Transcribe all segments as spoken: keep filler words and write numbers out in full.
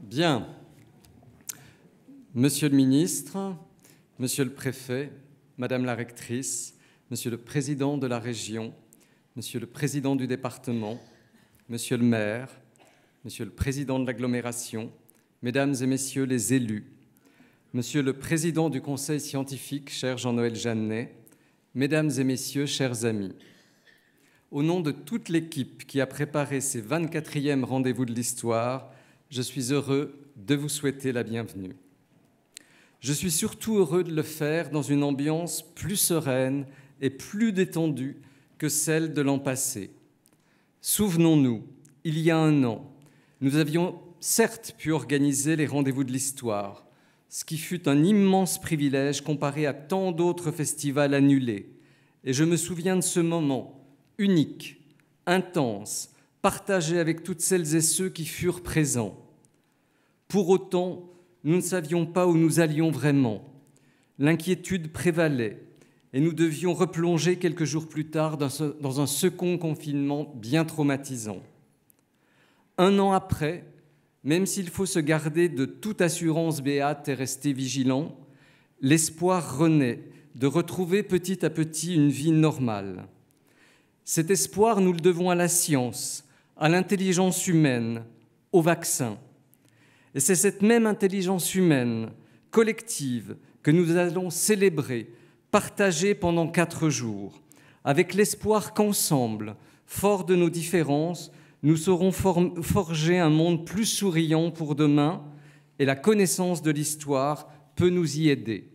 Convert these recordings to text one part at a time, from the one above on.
Bien. Monsieur le ministre, monsieur le préfet, madame la rectrice, monsieur le président de la région, monsieur le président du département, monsieur le maire, monsieur le président de l'agglomération, mesdames et messieurs les élus, monsieur le président du conseil scientifique, cher Jean-Noël Jeannet, mesdames et messieurs, chers amis, au nom de toute l'équipe qui a préparé ces vingt-quatrièmes rendez-vous de l'histoire, je suis heureux de vous souhaiter la bienvenue. Je suis surtout heureux de le faire dans une ambiance plus sereine et plus détendue que celle de l'an passé. Souvenons-nous, il y a un an, nous avions certes pu organiser les rendez-vous de l'histoire, ce qui fut un immense privilège comparé à tant d'autres festivals annulés. Et je me souviens de ce moment unique, intense, partagé avec toutes celles et ceux qui furent présents. Pour autant, nous ne savions pas où nous allions vraiment. L'inquiétude prévalait et nous devions replonger quelques jours plus tard dans un second confinement bien traumatisant. Un an après, même s'il faut se garder de toute assurance béate et rester vigilant, l'espoir renaît de retrouver petit à petit une vie normale. Cet espoir, nous le devons à la science, à l'intelligence humaine, au vaccin. Et c'est cette même intelligence humaine, collective, que nous allons célébrer, partager pendant quatre jours, avec l'espoir qu'ensemble, forts de nos différences, nous saurons for- forger un monde plus souriant pour demain, et la connaissance de l'histoire peut nous y aider.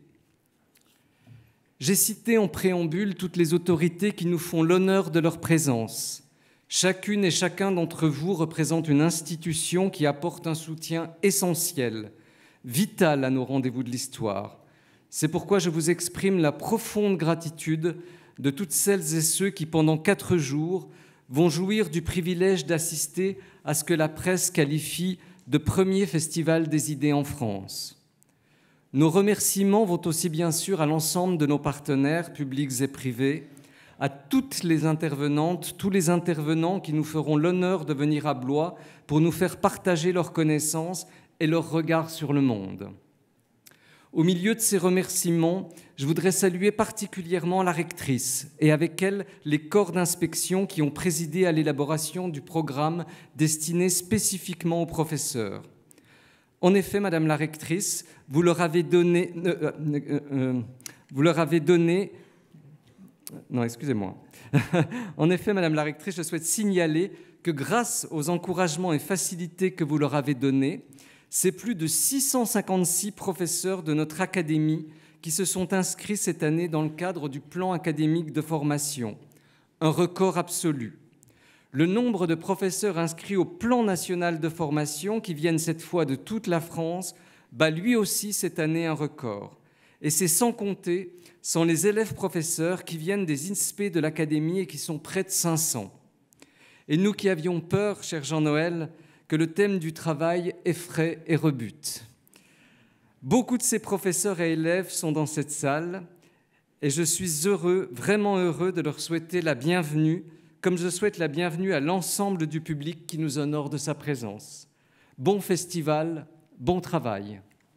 J'ai cité en préambule toutes les autorités qui nous font l'honneur de leur présence. Chacune et chacun d'entre vous représente une institution qui apporte un soutien essentiel, vital à nos rendez-vous de l'histoire. C'est pourquoi je vous exprime la profonde gratitude de toutes celles et ceux qui, pendant quatre jours, vont jouir du privilège d'assister à ce que la presse qualifie de premier festival des idées en France. Nos remerciements vont aussi bien sûr à l'ensemble de nos partenaires publics et privés, à toutes les intervenantes, tous les intervenants qui nous feront l'honneur de venir à Blois pour nous faire partager leurs connaissances et leur regard sur le monde. Au milieu de ces remerciements, je voudrais saluer particulièrement la rectrice et avec elle les corps d'inspection qui ont présidé à l'élaboration du programme destiné spécifiquement aux professeurs. En effet, Madame la rectrice, vous leur avez donné... Euh, euh, euh, vous leur avez donné... Non, excusez-moi. En effet, Madame la rectrice, je souhaite signaler que grâce aux encouragements et facilités que vous leur avez donnés, c'est plus de six cent cinquante-six professeurs de notre académie qui se sont inscrits cette année dans le cadre du plan académique de formation, un record absolu. Le nombre de professeurs inscrits au plan national de formation, qui viennent cette fois de toute la France, bat lui aussi cette année un record. Et c'est sans compter sans les élèves professeurs qui viennent des INSPE de l'Académie et qui sont près de cinq cents. Et nous qui avions peur, cher Jean-Noël, que le thème du travail effraie et rebute. Beaucoup de ces professeurs et élèves sont dans cette salle et je suis heureux, vraiment heureux de leur souhaiter la bienvenue, comme je souhaite la bienvenue à l'ensemble du public qui nous honore de sa présence. Bon festival, bon travail.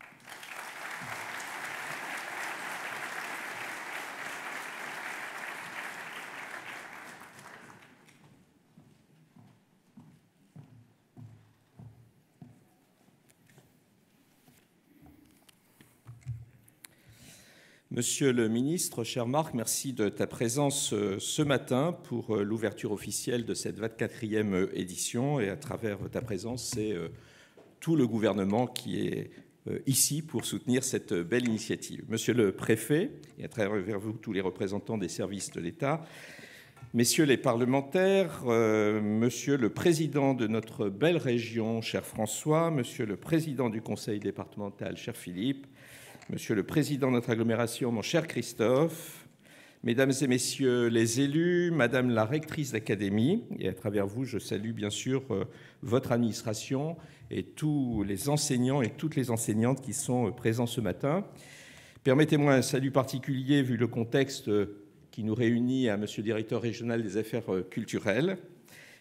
Monsieur le ministre, cher Marc, merci de ta présence ce matin pour l'ouverture officielle de cette vingt-quatrième édition. Et à travers ta présence, c'est tout le gouvernement qui est ici pour soutenir cette belle initiative. Monsieur le préfet, et à travers vous, tous les représentants des services de l'État, messieurs les parlementaires, euh, monsieur le président de notre belle région, cher François, monsieur le président du conseil départemental, cher Philippe, monsieur le président de notre agglomération, mon cher Christophe, mesdames et messieurs les élus, madame la rectrice d'académie, et à travers vous, je salue bien sûr euh, votre administration et tous les enseignants et toutes les enseignantes qui sont présents ce matin. Permettez-moi un salut particulier, vu le contexte qui nous réunit, à monsieur le directeur régional des affaires culturelles,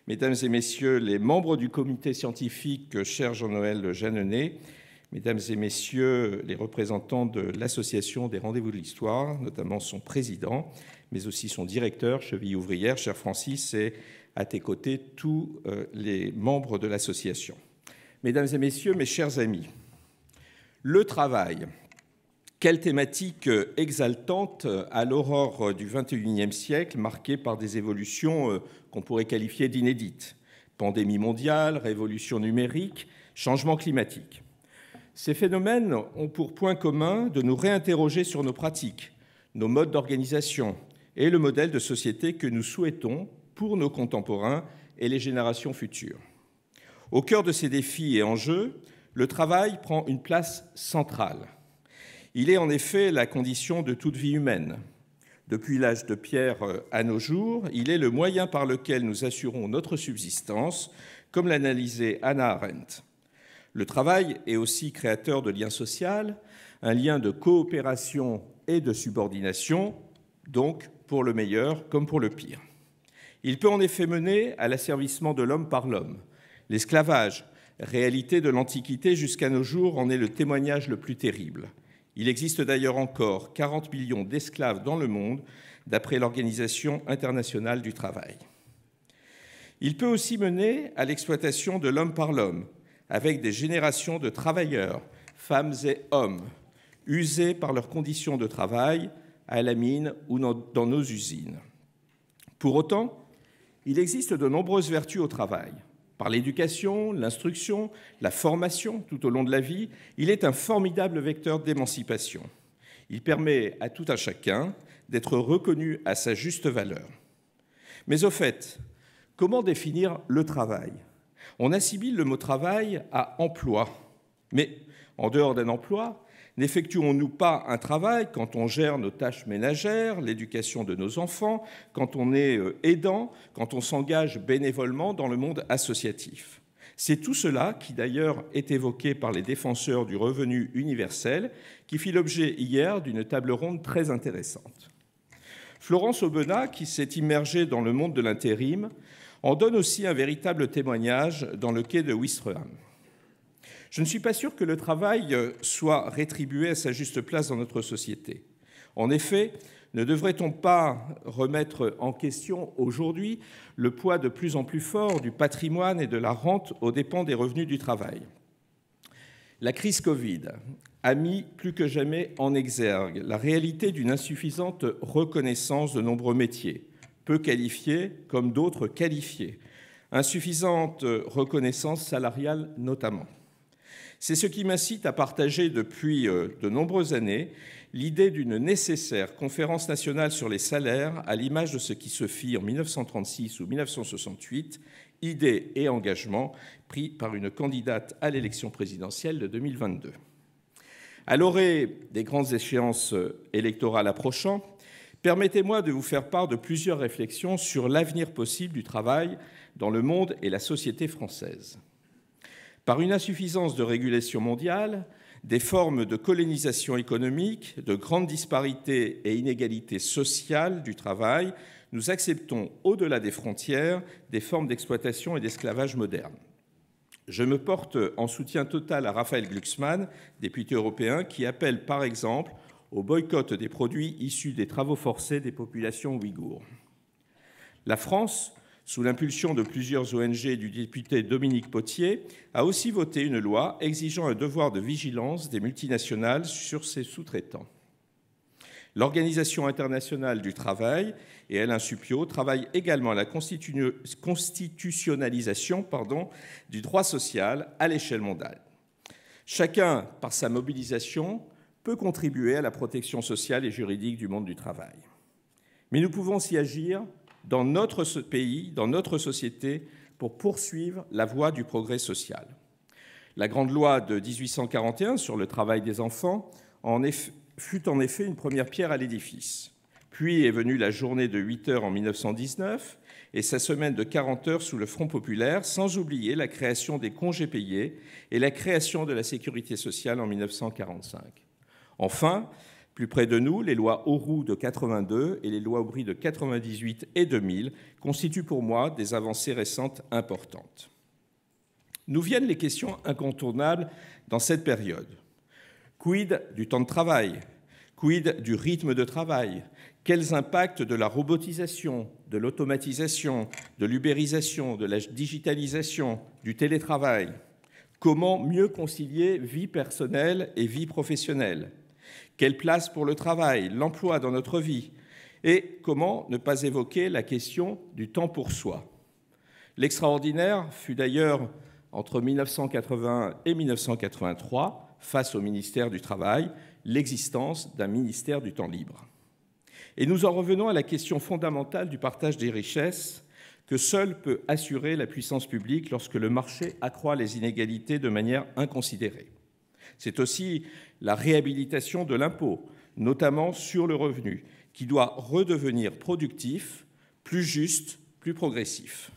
Mesdames et Messieurs les membres du comité scientifique, cher Jean-Noël Jeanneney, Mesdames et Messieurs les représentants de l'Association des Rendez-vous de l'Histoire, notamment son président, mais aussi son directeur, Cheville ouvrière, cher Francis, et à tes côtés tous les membres de l'association. Mesdames et Messieurs, mes chers amis, le travail, quelle thématique exaltante à l'aurore du vingt et unième siècle, marquée par des évolutions qu'on pourrait qualifier d'inédites. Pandémie mondiale, révolution numérique, changement climatique. Ces phénomènes ont pour point commun de nous réinterroger sur nos pratiques, nos modes d'organisation et le modèle de société que nous souhaitons pour nos contemporains et les générations futures. Au cœur de ces défis et enjeux, le travail prend une place centrale. Il est en effet la condition de toute vie humaine. Depuis l'âge de pierre à nos jours, il est le moyen par lequel nous assurons notre subsistance, comme l'analysait Hannah Arendt. Le travail est aussi créateur de liens sociaux, un lien de coopération et de subordination, donc pour le meilleur comme pour le pire. Il peut en effet mener à l'asservissement de l'homme par l'homme. L'esclavage, réalité de l'Antiquité jusqu'à nos jours, en est le témoignage le plus terrible. Il existe d'ailleurs encore quarante millions d'esclaves dans le monde, d'après l'Organisation internationale du travail. Il peut aussi mener à l'exploitation de l'homme par l'homme, avec des générations de travailleurs, femmes et hommes, usés par leurs conditions de travail à la mine ou dans nos usines. Pour autant, il existe de nombreuses vertus au travail. Par l'éducation, l'instruction, la formation tout au long de la vie, il est un formidable vecteur d'émancipation. Il permet à tout un chacun d'être reconnu à sa juste valeur. Mais au fait, comment définir le travail ? On assimile le mot travail à emploi. Mais en dehors d'un emploi, n'effectuons-nous pas un travail quand on gère nos tâches ménagères, l'éducation de nos enfants, quand on est aidant, quand on s'engage bénévolement dans le monde associatif? C'est tout cela qui d'ailleurs est évoqué par les défenseurs du revenu universel, qui fit l'objet hier d'une table ronde très intéressante. Florence Aubenas, qui s'est immergée dans le monde de l'intérim, en donne aussi un véritable témoignage dans le quai de Ouistreham. Je ne suis pas sûr que le travail soit rétribué à sa juste place dans notre société. En effet, ne devrait-on pas remettre en question aujourd'hui le poids de plus en plus fort du patrimoine et de la rente aux dépens des revenus du travail ? La crise Covid a mis plus que jamais en exergue la réalité d'une insuffisante reconnaissance de nombreux métiers, peu qualifiés comme d'autres qualifiés, insuffisante reconnaissance salariale notamment. C'est ce qui m'incite à partager depuis de nombreuses années l'idée d'une nécessaire conférence nationale sur les salaires à l'image de ce qui se fit en mille neuf cent trente-six ou mille neuf cent soixante-huit, idée et engagement pris par une candidate à l'élection présidentielle de deux mille vingt-deux. À l'orée des grandes échéances électorales approchant, permettez-moi de vous faire part de plusieurs réflexions sur l'avenir possible du travail dans le monde et la société française. Par une insuffisance de régulation mondiale, des formes de colonisation économique, de grandes disparités et inégalités sociales du travail, nous acceptons, au-delà des frontières, des formes d'exploitation et d'esclavage modernes. Je me porte en soutien total à Raphaël Glucksmann, député européen, qui appelle par exemple au boycott des produits issus des travaux forcés des populations ouïghours. La France, sous l'impulsion de plusieurs O N G et du député Dominique Potier, a aussi voté une loi exigeant un devoir de vigilance des multinationales sur ses sous-traitants. L'Organisation internationale du travail et Alain Supiot travaillent également à la constitu... constitutionnalisation pardon, du droit social à l'échelle mondiale. Chacun, par sa mobilisation, peut contribuer à la protection sociale et juridique du monde du travail. Mais nous pouvons aussi agir dans notre pays, dans notre société, pour poursuivre la voie du progrès social. La grande loi de dix-huit cent quarante et un sur le travail des enfants en effet, fut en effet une première pierre à l'édifice. Puis est venue la journée de huit heures en mille neuf cent dix-neuf et sa semaine de quarante heures sous le Front populaire, sans oublier la création des congés payés et la création de la sécurité sociale en mille neuf cent quarante-cinq. Enfin, Plus près de nous, les lois Auroux de quatre-vingt-deux et les lois Aubry de quatre-vingt-dix-huit et deux mille constituent pour moi des avancées récentes importantes. Nous viennent les questions incontournables dans cette période. Quid du temps de travail? Quid du rythme de travail? Quels impacts de la robotisation, de l'automatisation, de l'ubérisation, de la digitalisation, du télétravail? Comment mieux concilier vie personnelle et vie professionnelle? Quelle place pour le travail, l'emploi dans notre vie? Et comment ne pas évoquer la question du temps pour soi? L'extraordinaire fut d'ailleurs, entre mille neuf cent quatre-vingt-un et mille neuf cent quatre-vingt-trois, face au ministère du Travail, l'existence d'un ministère du temps libre. Et nous en revenons à la question fondamentale du partage des richesses que seul peut assurer la puissance publique lorsque le marché accroît les inégalités de manière inconsidérée. C'est aussi la réhabilitation de l'impôt, notamment sur le revenu, qui doit redevenir productif, plus juste, plus progressif.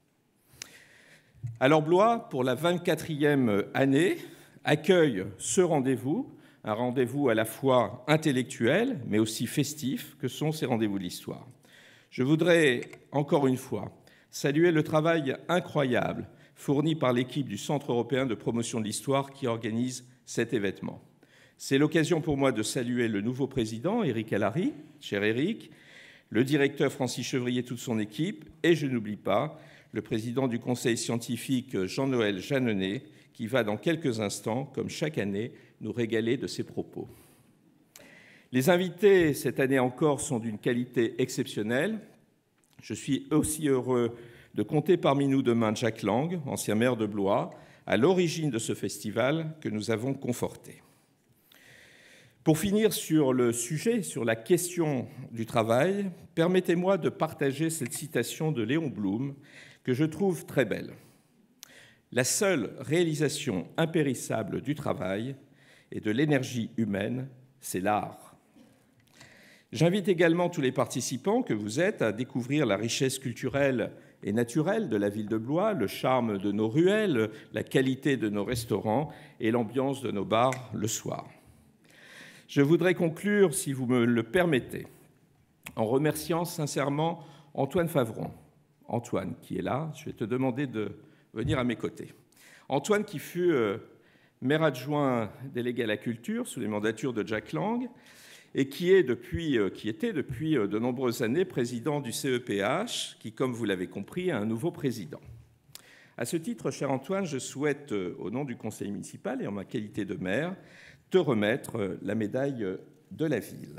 Alors Blois, pour la vingt-quatrième année, accueille ce rendez-vous, un rendez-vous à la fois intellectuel, mais aussi festif, que sont ces rendez-vous de l'histoire. Je voudrais, encore une fois, saluer le travail incroyable fourni par l'équipe du Centre européen de promotion de l'histoire qui organise cet événement. C'est l'occasion pour moi de saluer le nouveau président, Éric Allary, cher Éric, le directeur Francis Chevrier et toute son équipe, et je n'oublie pas le président du conseil scientifique Jean-Noël Jeanneney, qui va dans quelques instants, comme chaque année, nous régaler de ses propos. Les invités, cette année encore, sont d'une qualité exceptionnelle. Je suis aussi heureux de compter parmi nous demain Jack Lang, ancien maire de Blois, à l'origine de ce festival que nous avons conforté. Pour finir sur le sujet, sur la question du travail, permettez-moi de partager cette citation de Léon Blum que je trouve très belle. La seule réalisation impérissable du travail et de l'énergie humaine, c'est l'art. J'invite également tous les participants que vous êtes à découvrir la richesse culturelle et naturelle de la ville de Blois, le charme de nos ruelles, la qualité de nos restaurants et l'ambiance de nos bars le soir. Je voudrais conclure, si vous me le permettez, en remerciant sincèrement Antoine Favron. Antoine, qui est là, je vais te demander de venir à mes côtés. Antoine, qui fut euh, maire adjoint délégué à la culture sous les mandatures de Jack Lang et qui, est depuis, euh, qui était depuis euh, de nombreuses années président du C E P H, qui, comme vous l'avez compris, a un nouveau président. À ce titre, cher Antoine, je souhaite, euh, au nom du conseil municipal et en ma qualité de maire, te remettre euh, la médaille de la ville.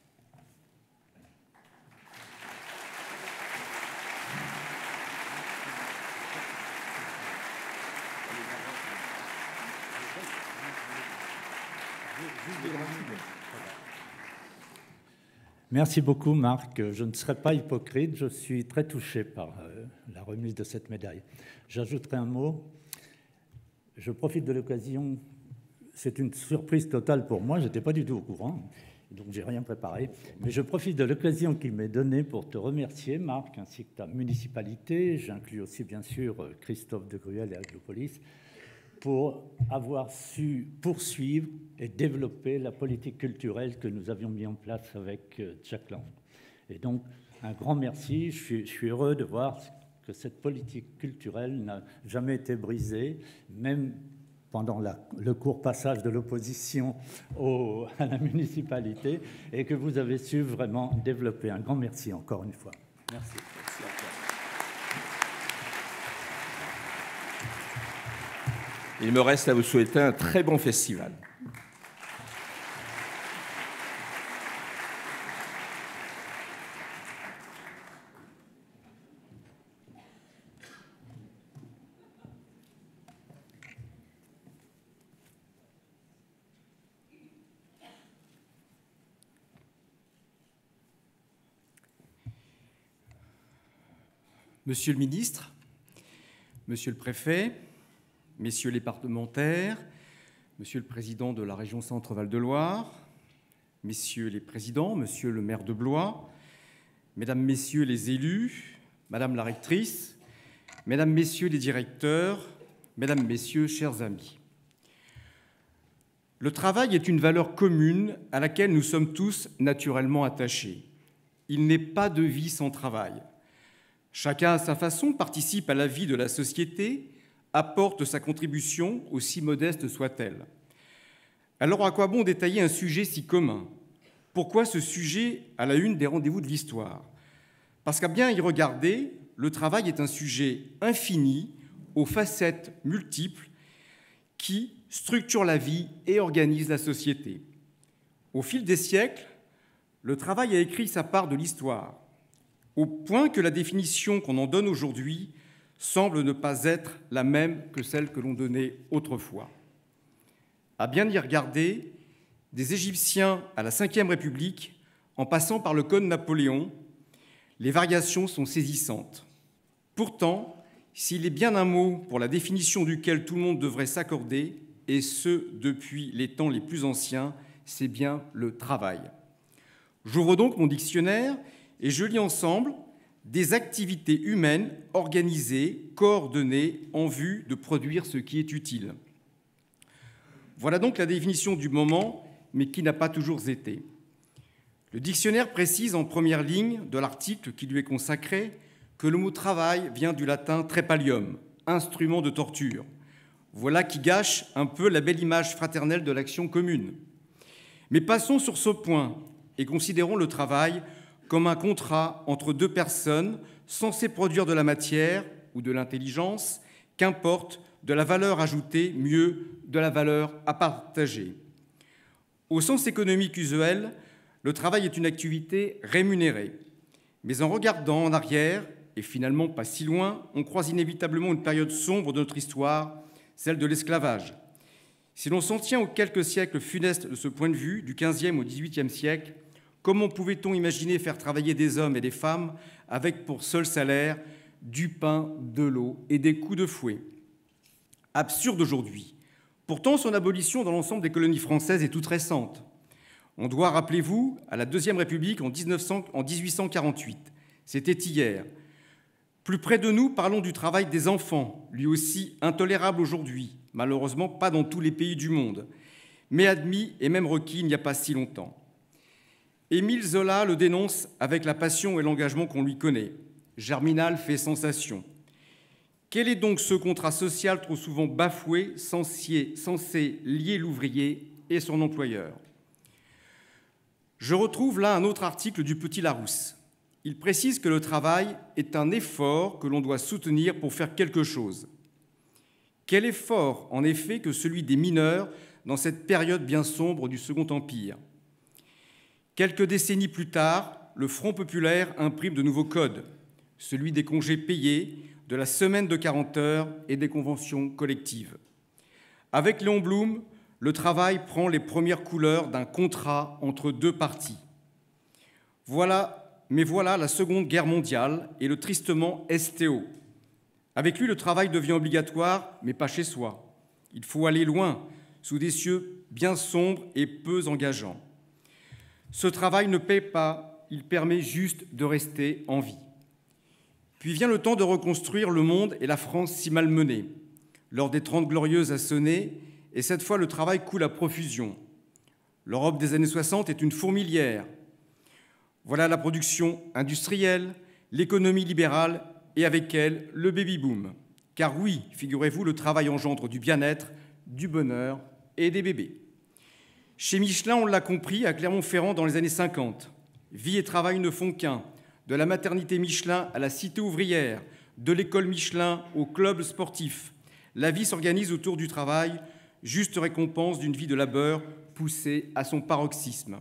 Merci beaucoup, Marc. Je ne serai pas hypocrite, je suis très touché par euh, la remise de cette médaille. J'ajouterai un mot. Je profite de l'occasion, c'est une surprise totale pour moi, je n'étais pas du tout au courant, donc j'ai rien préparé, mais je profite de l'occasion qu'il m'est donnée pour te remercier, Marc, ainsi que ta municipalité. J'inclus aussi, bien sûr, Christophe de Gruel et Aglopolis, pour avoir su poursuivre et développer la politique culturelle que nous avions mis en place avec Jack Lang. Et donc, un grand merci. Je suis, je suis heureux de voir que cette politique culturelle n'a jamais été brisée, même pendant la, le court passage de l'opposition au, à la municipalité, et que vous avez su vraiment développer. Un grand merci encore une fois. Merci. Merci à toi. Il me reste à vous souhaiter un très bon festival. Monsieur le ministre, monsieur le préfet, messieurs les parlementaires, monsieur le président de la région Centre-Val de Loire, messieurs les présidents, monsieur le maire de Blois, mesdames, messieurs les élus, madame la rectrice, mesdames, messieurs les directeurs, mesdames, messieurs, chers amis. Le travail est une valeur commune à laquelle nous sommes tous naturellement attachés. Il n'est pas de vie sans travail. Chacun à sa façon participe à la vie de la société, apporte sa contribution, aussi modeste soit-elle. Alors à quoi bon détailler un sujet si commun? Pourquoi ce sujet à la une des rendez-vous de l'histoire? Parce qu'à bien y regarder, le travail est un sujet infini, aux facettes multiples, qui structure la vie et organise la société. Au fil des siècles, le travail a écrit sa part de l'histoire, au point que la définition qu'on en donne aujourd'hui semble ne pas être la même que celle que l'on donnait autrefois. À bien y regarder, des Égyptiens à la Cinquième République, en passant par le Code Napoléon, les variations sont saisissantes. Pourtant, s'il est bien un mot pour la définition duquel tout le monde devrait s'accorder, et ce, depuis les temps les plus anciens, c'est bien le travail. J'ouvre donc mon dictionnaire et je lis ensemble des activités humaines organisées, coordonnées, en vue de produire ce qui est utile. Voilà donc la définition du moment, mais qui n'a pas toujours été. Le dictionnaire précise en première ligne de l'article qui lui est consacré que le mot « travail » vient du latin « trepalium », instrument de torture. Voilà qui gâche un peu la belle image fraternelle de l'action commune. Mais passons sur ce point et considérons le travail comme un contrat entre deux personnes censées produire de la matière ou de l'intelligence, qu'importe, de la valeur ajoutée, mieux, de la valeur à partager. Au sens économique usuel, le travail est une activité rémunérée. Mais en regardant en arrière, et finalement pas si loin, on croise inévitablement une période sombre de notre histoire, celle de l'esclavage. Si l'on s'en tient aux quelques siècles funestes de ce point de vue, du quinzième au dix-huitième siècle, comment pouvait-on imaginer faire travailler des hommes et des femmes avec pour seul salaire du pain, de l'eau et des coups de fouet? Absurde aujourd'hui. Pourtant, son abolition dans l'ensemble des colonies françaises est toute récente. On doit, rappelez-vous, à la Deuxième République en dix-huit cent quarante-huit. C'était hier. Plus près de nous, parlons du travail des enfants, lui aussi intolérable aujourd'hui, malheureusement pas dans tous les pays du monde, mais admis et même requis il n'y a pas si longtemps. Émile Zola le dénonce avec la passion et l'engagement qu'on lui connaît. Germinal fait sensation. Quel est donc ce contrat social trop souvent bafoué, censé, censé lier l'ouvrier et son employeur? Je retrouve là un autre article du Petit Larousse. Il précise que le travail est un effort que l'on doit soutenir pour faire quelque chose. Quel effort, en effet, que celui des mineurs dans cette période bien sombre du Second Empire? Quelques décennies plus tard, le Front populaire imprime de nouveaux codes, celui des congés payés, de la semaine de quarante heures et des conventions collectives. Avec Léon Blum, le travail prend les premières couleurs d'un contrat entre deux parties. Voilà Mais voilà la Seconde Guerre mondiale et le tristement S T O. Avec lui, le travail devient obligatoire, mais pas chez soi. Il faut aller loin, sous des cieux bien sombres et peu engageants. Ce travail ne paie pas, il permet juste de rester en vie. Puis vient le temps de reconstruire le monde et la France si malmenée. L'heure des Trente Glorieuses a sonné, et cette fois le travail coule à profusion. L'Europe des années soixante est une fourmilière. Voilà la production industrielle, l'économie libérale et avec elle le baby-boom. Car oui, figurez-vous, le travail engendre du bien-être, du bonheur et des bébés. Chez Michelin, on l'a compris, à Clermont-Ferrand dans les années cinquante. Vie et travail ne font qu'un. De la maternité Michelin à la cité ouvrière, de l'école Michelin au club sportif. La vie s'organise autour du travail, juste récompense d'une vie de labeur poussée à son paroxysme.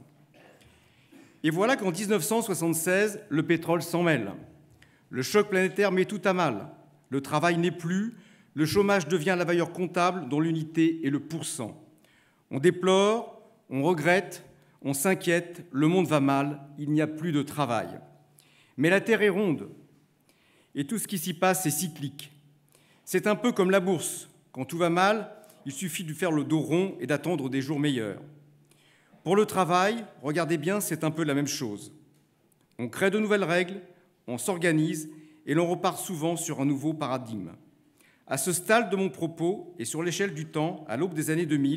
Et voilà qu'en mille neuf cent soixante-seize, le pétrole s'en mêle. Le choc planétaire met tout à mal. Le travail n'est plus, le chômage devient la valeur comptable dont l'unité est le pourcent. On déplore, on regrette, on s'inquiète, le monde va mal, il n'y a plus de travail. Mais la Terre est ronde, et tout ce qui s'y passe est cyclique. C'est un peu comme la bourse. Quand tout va mal, il suffit de faire le dos rond et d'attendre des jours meilleurs. Pour le travail, regardez bien, c'est un peu la même chose. On crée de nouvelles règles, on s'organise, et l'on repart souvent sur un nouveau paradigme. À ce stade de mon propos, et sur l'échelle du temps, à l'aube des années deux mille,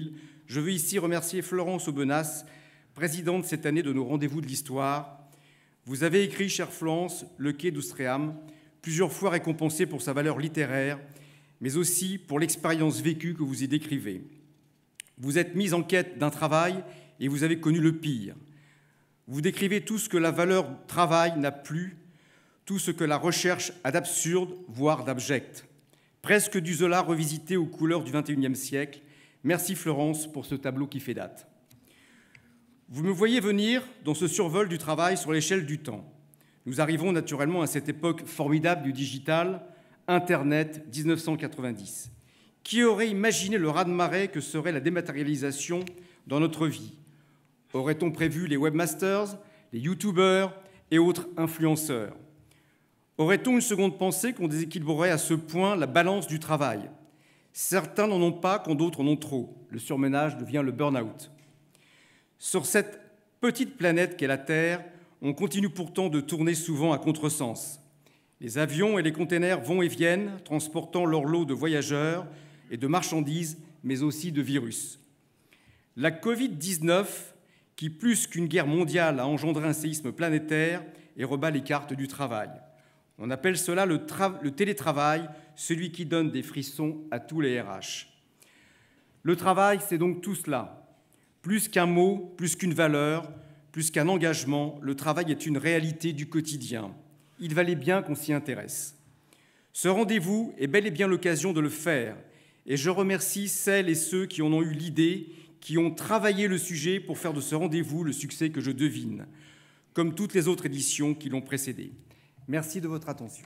je veux ici remercier Florence Aubenas, présidente cette année de nos rendez-vous de l'histoire. Vous avez écrit, chère Florence, Le Quai d'Ouistreham, plusieurs fois récompensé pour sa valeur littéraire, mais aussi pour l'expérience vécue que vous y décrivez. Vous êtes mise en quête d'un travail et vous avez connu le pire. Vous décrivez tout ce que la valeur travail n'a plus, tout ce que la recherche a d'absurde, voire d'abject. Presque du Zola revisité aux couleurs du vingt et unième siècle. Merci Florence pour ce tableau qui fait date. Vous me voyez venir dans ce survol du travail sur l'échelle du temps. Nous arrivons naturellement à cette époque formidable du digital, Internet, mille neuf cent quatre-vingt-dix. Qui aurait imaginé le raz-de-marée que serait la dématérialisation dans notre vie? Aurait-on prévu les webmasters, les youtubeurs et autres influenceurs? Aurait-on une seconde pensée qu'on déséquilibrerait à ce point la balance du travail? Certains n'en ont pas quand d'autres en ont trop. Le surmenage devient le burn-out. Sur cette petite planète qu'est la Terre, on continue pourtant de tourner souvent à contresens. Les avions et les containers vont et viennent, transportant leur lot de voyageurs et de marchandises, mais aussi de virus. La covid dix-neuf, qui plus qu'une guerre mondiale a engendré un séisme planétaire et rebat les cartes du travail. On appelle cela le, le télétravail, celui qui donne des frissons à tous les R H. Le travail, c'est donc tout cela. Plus qu'un mot, plus qu'une valeur, plus qu'un engagement, le travail est une réalité du quotidien. Il valait bien qu'on s'y intéresse. Ce rendez-vous est bel et bien l'occasion de le faire, et je remercie celles et ceux qui en ont eu l'idée, qui ont travaillé le sujet pour faire de ce rendez-vous le succès que je devine, comme toutes les autres éditions qui l'ont précédé. Merci de votre attention.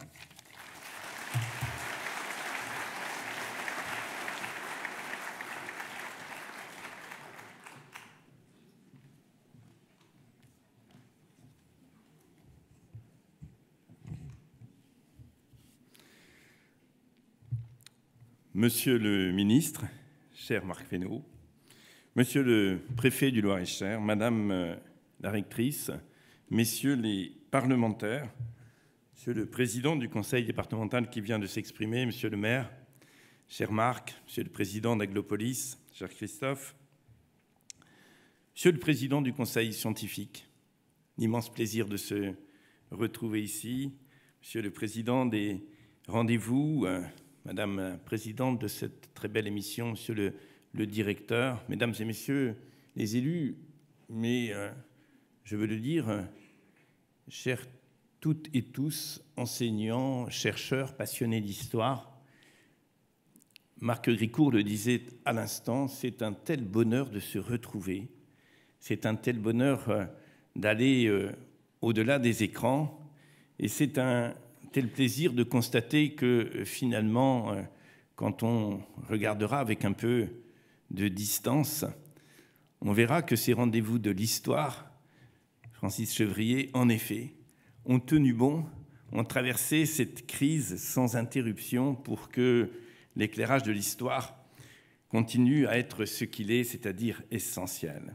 Monsieur le ministre, cher Marc Fesneau, Monsieur le préfet du Loir-et-Cher, Madame la rectrice, Messieurs les parlementaires, Monsieur le président du conseil départemental qui vient de s'exprimer, Monsieur le maire, cher Marc, Monsieur le président d'Aglopolis, cher Christophe, Monsieur le président du conseil scientifique, immense plaisir de se retrouver ici, Monsieur le président des rendez-vous, Madame la présidente de cette très belle émission, Monsieur le, le directeur, Mesdames et Messieurs les élus, mais euh, je veux le dire, euh, chers toutes et tous, enseignants, chercheurs, passionnés d'histoire, Marc Gricourt le disait à l'instant, c'est un tel bonheur de se retrouver, c'est un tel bonheur euh, d'aller euh, au-delà des écrans, et c'est un tel plaisir de constater que finalement, quand on regardera avec un peu de distance, on verra que ces rendez-vous de l'histoire, Francis Chevrier, en effet, ont tenu bon, ont traversé cette crise sans interruption pour que l'éclairage de l'histoire continue à être ce qu'il est, c'est-à-dire essentiel.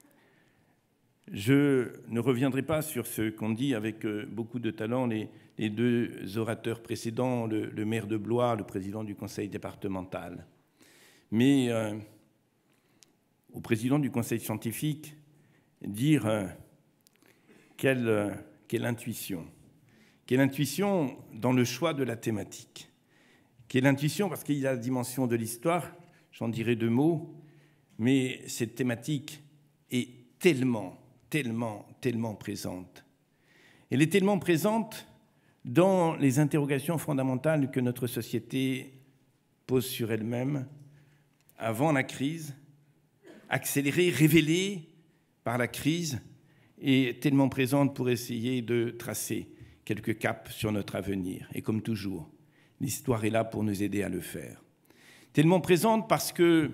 Je ne reviendrai pas sur ce qu'ont dit avec beaucoup de talent les, les deux orateurs précédents, le, le maire de Blois, le président du conseil départemental. Mais euh, au président du conseil scientifique, dire euh, quelle, euh, quelle intuition. Quelle intuition dans le choix de la thématique. Quelle intuition, parce qu'il y a la dimension de l'histoire, j'en dirai deux mots, mais cette thématique est tellement tellement, tellement présente. Elle est tellement présente dans les interrogations fondamentales que notre société pose sur elle-même avant la crise, accélérée, révélée par la crise, et tellement présente pour essayer de tracer quelques caps sur notre avenir. Et comme toujours, l'histoire est là pour nous aider à le faire. Tellement présente parce que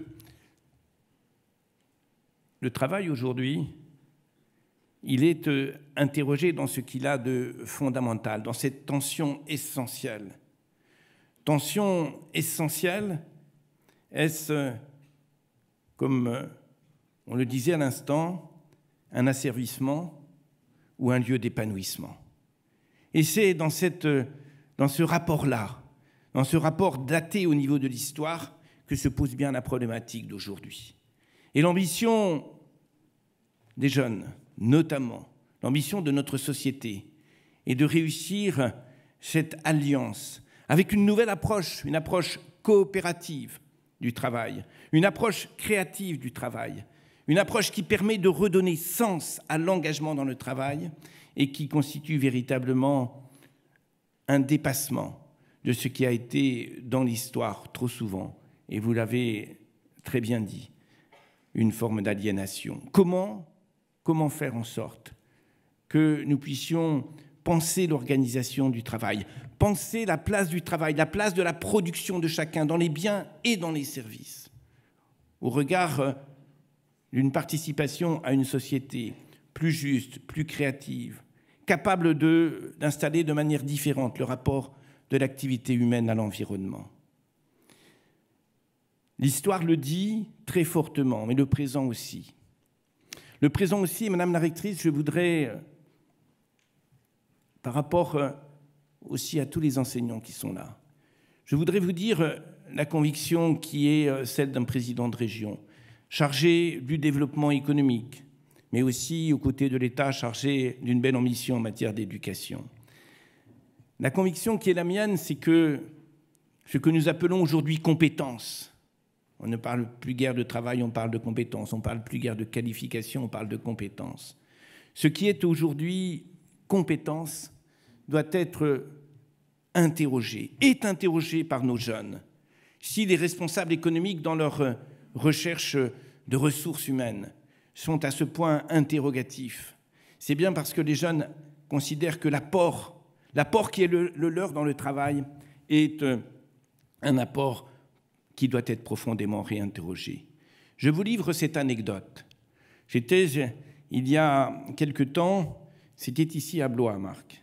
le travail aujourd'hui, il est interrogé dans ce qu'il a de fondamental, dans cette tension essentielle. Tension essentielle, est-ce, comme on le disait à l'instant, un asservissement ou un lieu d'épanouissement? Et c'est dans, cette, dans ce rapport-là, dans ce rapport daté au niveau de l'histoire, que se pose bien la problématique d'aujourd'hui. Et l'ambition des jeunes, notamment, l'ambition de notre société, est de réussir cette alliance avec une nouvelle approche, une approche coopérative du travail, une approche créative du travail, une approche qui permet de redonner sens à l'engagement dans le travail et qui constitue véritablement un dépassement de ce qui a été dans l'histoire trop souvent, et vous l'avez très bien dit, une forme d'aliénation. Comment, comment faire en sorte que nous puissions penser l'organisation du travail, penser la place du travail, la place de la production de chacun dans les biens et dans les services, au regard d'une participation à une société plus juste, plus créative, capable de, d'installer de manière différente le rapport de l'activité humaine à l'environnement. L'histoire le dit très fortement, mais le présent aussi. Le présent aussi, Madame la rectrice, je voudrais, par rapport aussi à tous les enseignants qui sont là, je voudrais vous dire la conviction qui est celle d'un président de région, chargé du développement économique, mais aussi aux côtés de l'État chargé d'une belle ambition en matière d'éducation. La conviction qui est la mienne, c'est que ce que nous appelons aujourd'hui compétences, on ne parle plus guère de travail, on parle de compétences, on ne parle plus guère de qualification, on parle de compétences. Ce qui est aujourd'hui compétence doit être interrogé, est interrogé par nos jeunes. Si les responsables économiques, dans leur recherche de ressources humaines, sont à ce point interrogatifs, c'est bien parce que les jeunes considèrent que l'apport, l'apport qui est le, le leur dans le travail est un apport qui doit être profondément réinterrogé. Je vous livre cette anecdote. J'étais, il y a quelque temps, c'était ici à Blois, Marc,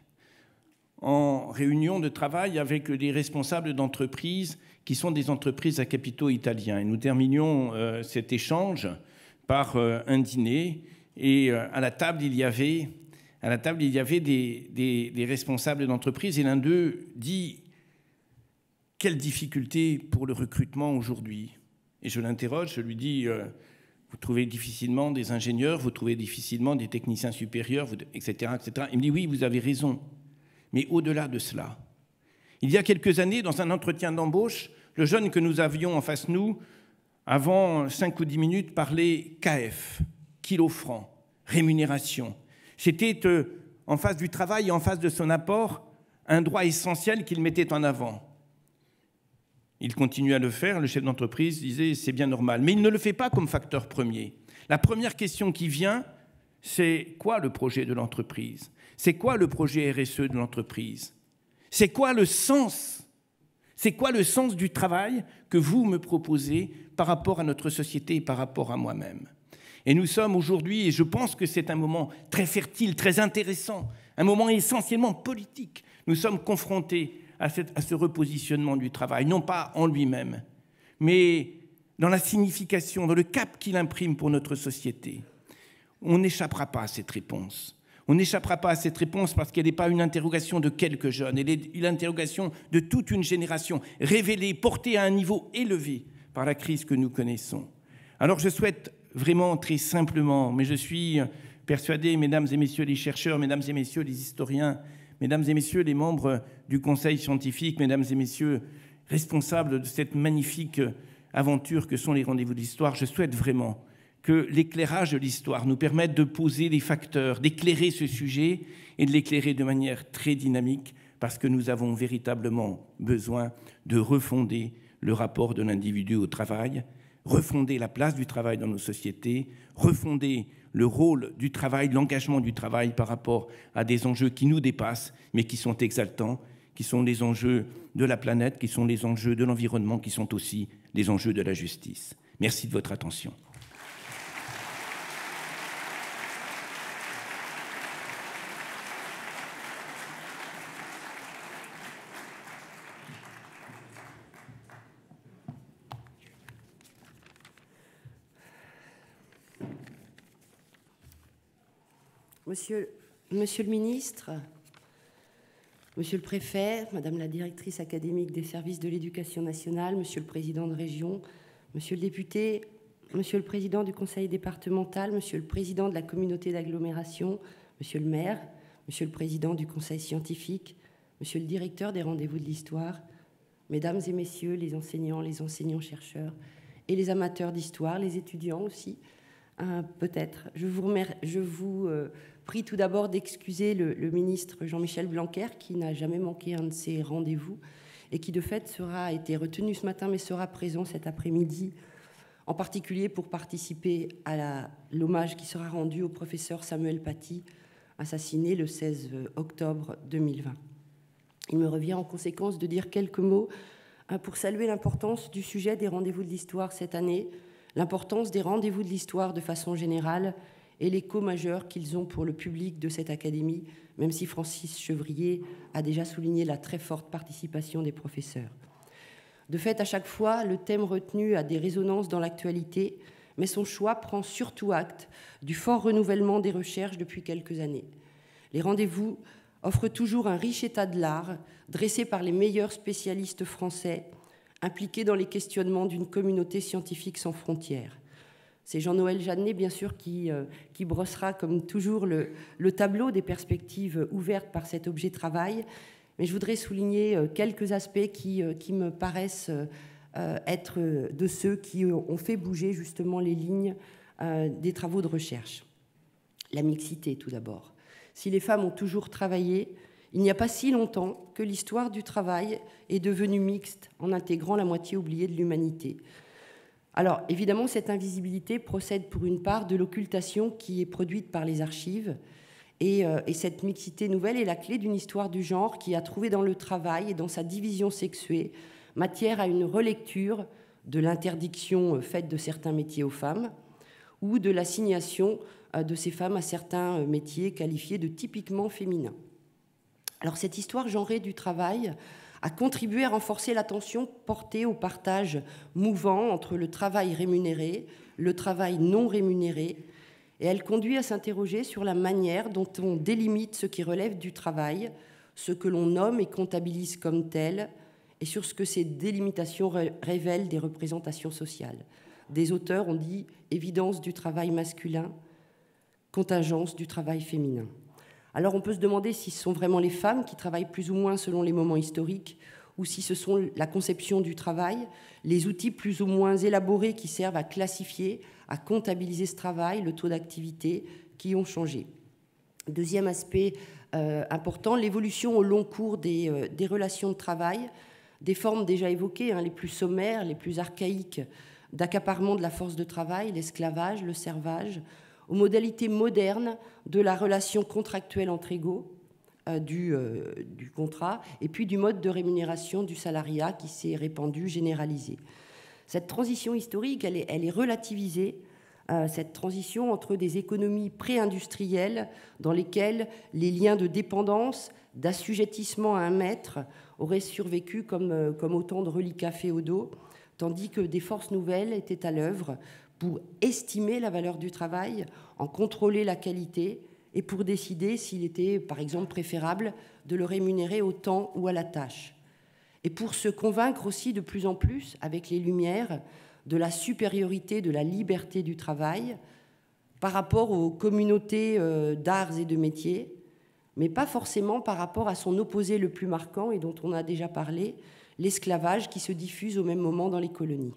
en réunion de travail avec des responsables d'entreprises qui sont des entreprises à capitaux italiens. Et nous terminions euh, cet échange par euh, un dîner, et euh, à la table, il y avait, à la table, il y avait des, des, des responsables d'entreprises, et l'un d'eux dit « Quelle difficulté pour le recrutement aujourd'hui ?» Et je l'interroge, je lui dis euh, « Vous trouvez difficilement des ingénieurs, vous trouvez difficilement des techniciens supérieurs, et cetera, et cetera » Il me dit « Oui, vous avez raison. » Mais au-delà de cela, il y a quelques années, dans un entretien d'embauche, le jeune que nous avions en face de nous, avant cinq ou dix minutes, parlait K F, kilo franc, rémunération. C'était euh, en face du travail et en face de son apport, un droit essentiel qu'il mettait en avant. Il continue à le faire, le chef d'entreprise disait « c'est bien normal ». Mais il ne le fait pas comme facteur premier. La première question qui vient, c'est quoi le projet de l'entreprise ? C'est quoi le projet R S E de l'entreprise ? C'est quoi le sens ? C'est quoi le sens du travail que vous me proposez par rapport à notre société et par rapport à moi-même ? Et nous sommes aujourd'hui, et je pense que c'est un moment très fertile, très intéressant, un moment essentiellement politique. Nous sommes confrontés à, cette, à ce repositionnement du travail, non pas en lui-même, mais dans la signification, dans le cap qu'il imprime pour notre société. On n'échappera pas à cette réponse. On n'échappera pas à cette réponse parce qu'elle n'est pas une interrogation de quelques jeunes, elle est une interrogation de toute une génération, révélée, portée à un niveau élevé par la crise que nous connaissons. Alors je souhaite vraiment très simplement, mais je suis persuadé, mesdames et messieurs les chercheurs, mesdames et messieurs les historiens, mesdames et messieurs les membres du Conseil scientifique, mesdames et messieurs responsables de cette magnifique aventure que sont les rendez-vous de l'histoire, je souhaite vraiment que l'éclairage de l'histoire nous permette de poser les facteurs, d'éclairer ce sujet et de l'éclairer de manière très dynamique parce que nous avons véritablement besoin de refonder le rapport de l'individu au travail, refonder la place du travail dans nos sociétés, refonder le rôle du travail, l'engagement du travail par rapport à des enjeux qui nous dépassent mais qui sont exaltants, qui sont les enjeux de la planète, qui sont les enjeux de l'environnement, qui sont aussi les enjeux de la justice. Merci de votre attention. Monsieur, monsieur le ministre, monsieur le préfet, madame la directrice académique des services de l'éducation nationale, monsieur le président de région, monsieur le député, Monsieur le Président du Conseil départemental, Monsieur le Président de la communauté d'agglomération, Monsieur le maire, Monsieur le Président du Conseil scientifique, Monsieur le Directeur des rendez-vous de l'histoire, Mesdames et Messieurs les enseignants, les enseignants-chercheurs et les amateurs d'histoire, les étudiants aussi, euh, peut-être. Je vous, remer... Je vous euh, prie tout d'abord d'excuser le, le ministre Jean-Michel Blanquer, qui n'a jamais manqué un de ces rendez-vous et qui, de fait, sera, a été retenu ce matin, mais sera présent cet après-midi, en particulier pour participer à l'hommage qui sera rendu au professeur Samuel Paty, assassiné le seize octobre deux mille vingt. Il me revient en conséquence de dire quelques mots pour saluer l'importance du sujet des rendez-vous de l'histoire cette année, l'importance des rendez-vous de l'histoire de façon générale et l'écho majeur qu'ils ont pour le public de cette académie, même si Francis Chevrier a déjà souligné la très forte participation des professeurs. De fait, à chaque fois, le thème retenu a des résonances dans l'actualité, mais son choix prend surtout acte du fort renouvellement des recherches depuis quelques années. Les rendez-vous offrent toujours un riche état de l'art, dressé par les meilleurs spécialistes français, impliqués dans les questionnements d'une communauté scientifique sans frontières. C'est Jean-Noël Jeannet, bien sûr, qui, euh, qui brossera, comme toujours, le, le tableau des perspectives ouvertes par cet objet travail. Mais je voudrais souligner euh, quelques aspects qui, euh, qui me paraissent euh, être de ceux qui ont fait bouger justement les lignes euh, des travaux de recherche. La mixité, tout d'abord. Si les femmes ont toujours travaillé, il n'y a pas si longtemps que l'histoire du travail est devenue mixte en intégrant la moitié oubliée de l'humanité. Alors, évidemment, cette invisibilité procède pour une part de l'occultation qui est produite par les archives. Et, euh, et cette mixité nouvelle est la clé d'une histoire du genre qui a trouvé dans le travail et dans sa division sexuée matière à une relecture de l'interdiction faite de certains métiers aux femmes ou de l'assignation euh, de ces femmes à certains métiers qualifiés de typiquement féminins. Alors, cette histoire genrée du travail a contribué à renforcer l'attention portée au partage mouvant entre le travail rémunéré, le travail non rémunéré, et elle conduit à s'interroger sur la manière dont on délimite ce qui relève du travail, ce que l'on nomme et comptabilise comme tel, et sur ce que ces délimitations révèlent des représentations sociales. Des auteurs ont dit évidence du travail masculin, contingence du travail féminin. Alors on peut se demander si ce sont vraiment les femmes qui travaillent plus ou moins selon les moments historiques, ou si ce sont la conception du travail, les outils plus ou moins élaborés qui servent à classifier, à comptabiliser ce travail, le taux d'activité, qui ont changé. Deuxième aspect euh, important, l'évolution au long cours des, euh, des relations de travail, des formes déjà évoquées, hein, les plus sommaires, les plus archaïques, d'accaparement de la force de travail, l'esclavage, le servage, aux modalités modernes de la relation contractuelle entre égaux, euh, du, euh, du contrat, et puis du mode de rémunération du salariat qui s'est répandu, généralisé. Cette transition historique, elle est, elle est relativisée, euh, cette transition entre des économies pré-industrielles dans lesquelles les liens de dépendance, d'assujettissement à un maître auraient survécu comme, euh, comme autant de reliquats féodaux, tandis que des forces nouvelles étaient à l'œuvre pour estimer la valeur du travail, en contrôler la qualité et pour décider s'il était, par exemple, préférable de le rémunérer au temps ou à la tâche. Et pour se convaincre aussi de plus en plus, avec les Lumières, de la supériorité de la liberté du travail par rapport aux communautés d'arts et de métiers, mais pas forcément par rapport à son opposé le plus marquant et dont on a déjà parlé, l'esclavage qui se diffuse au même moment dans les colonies.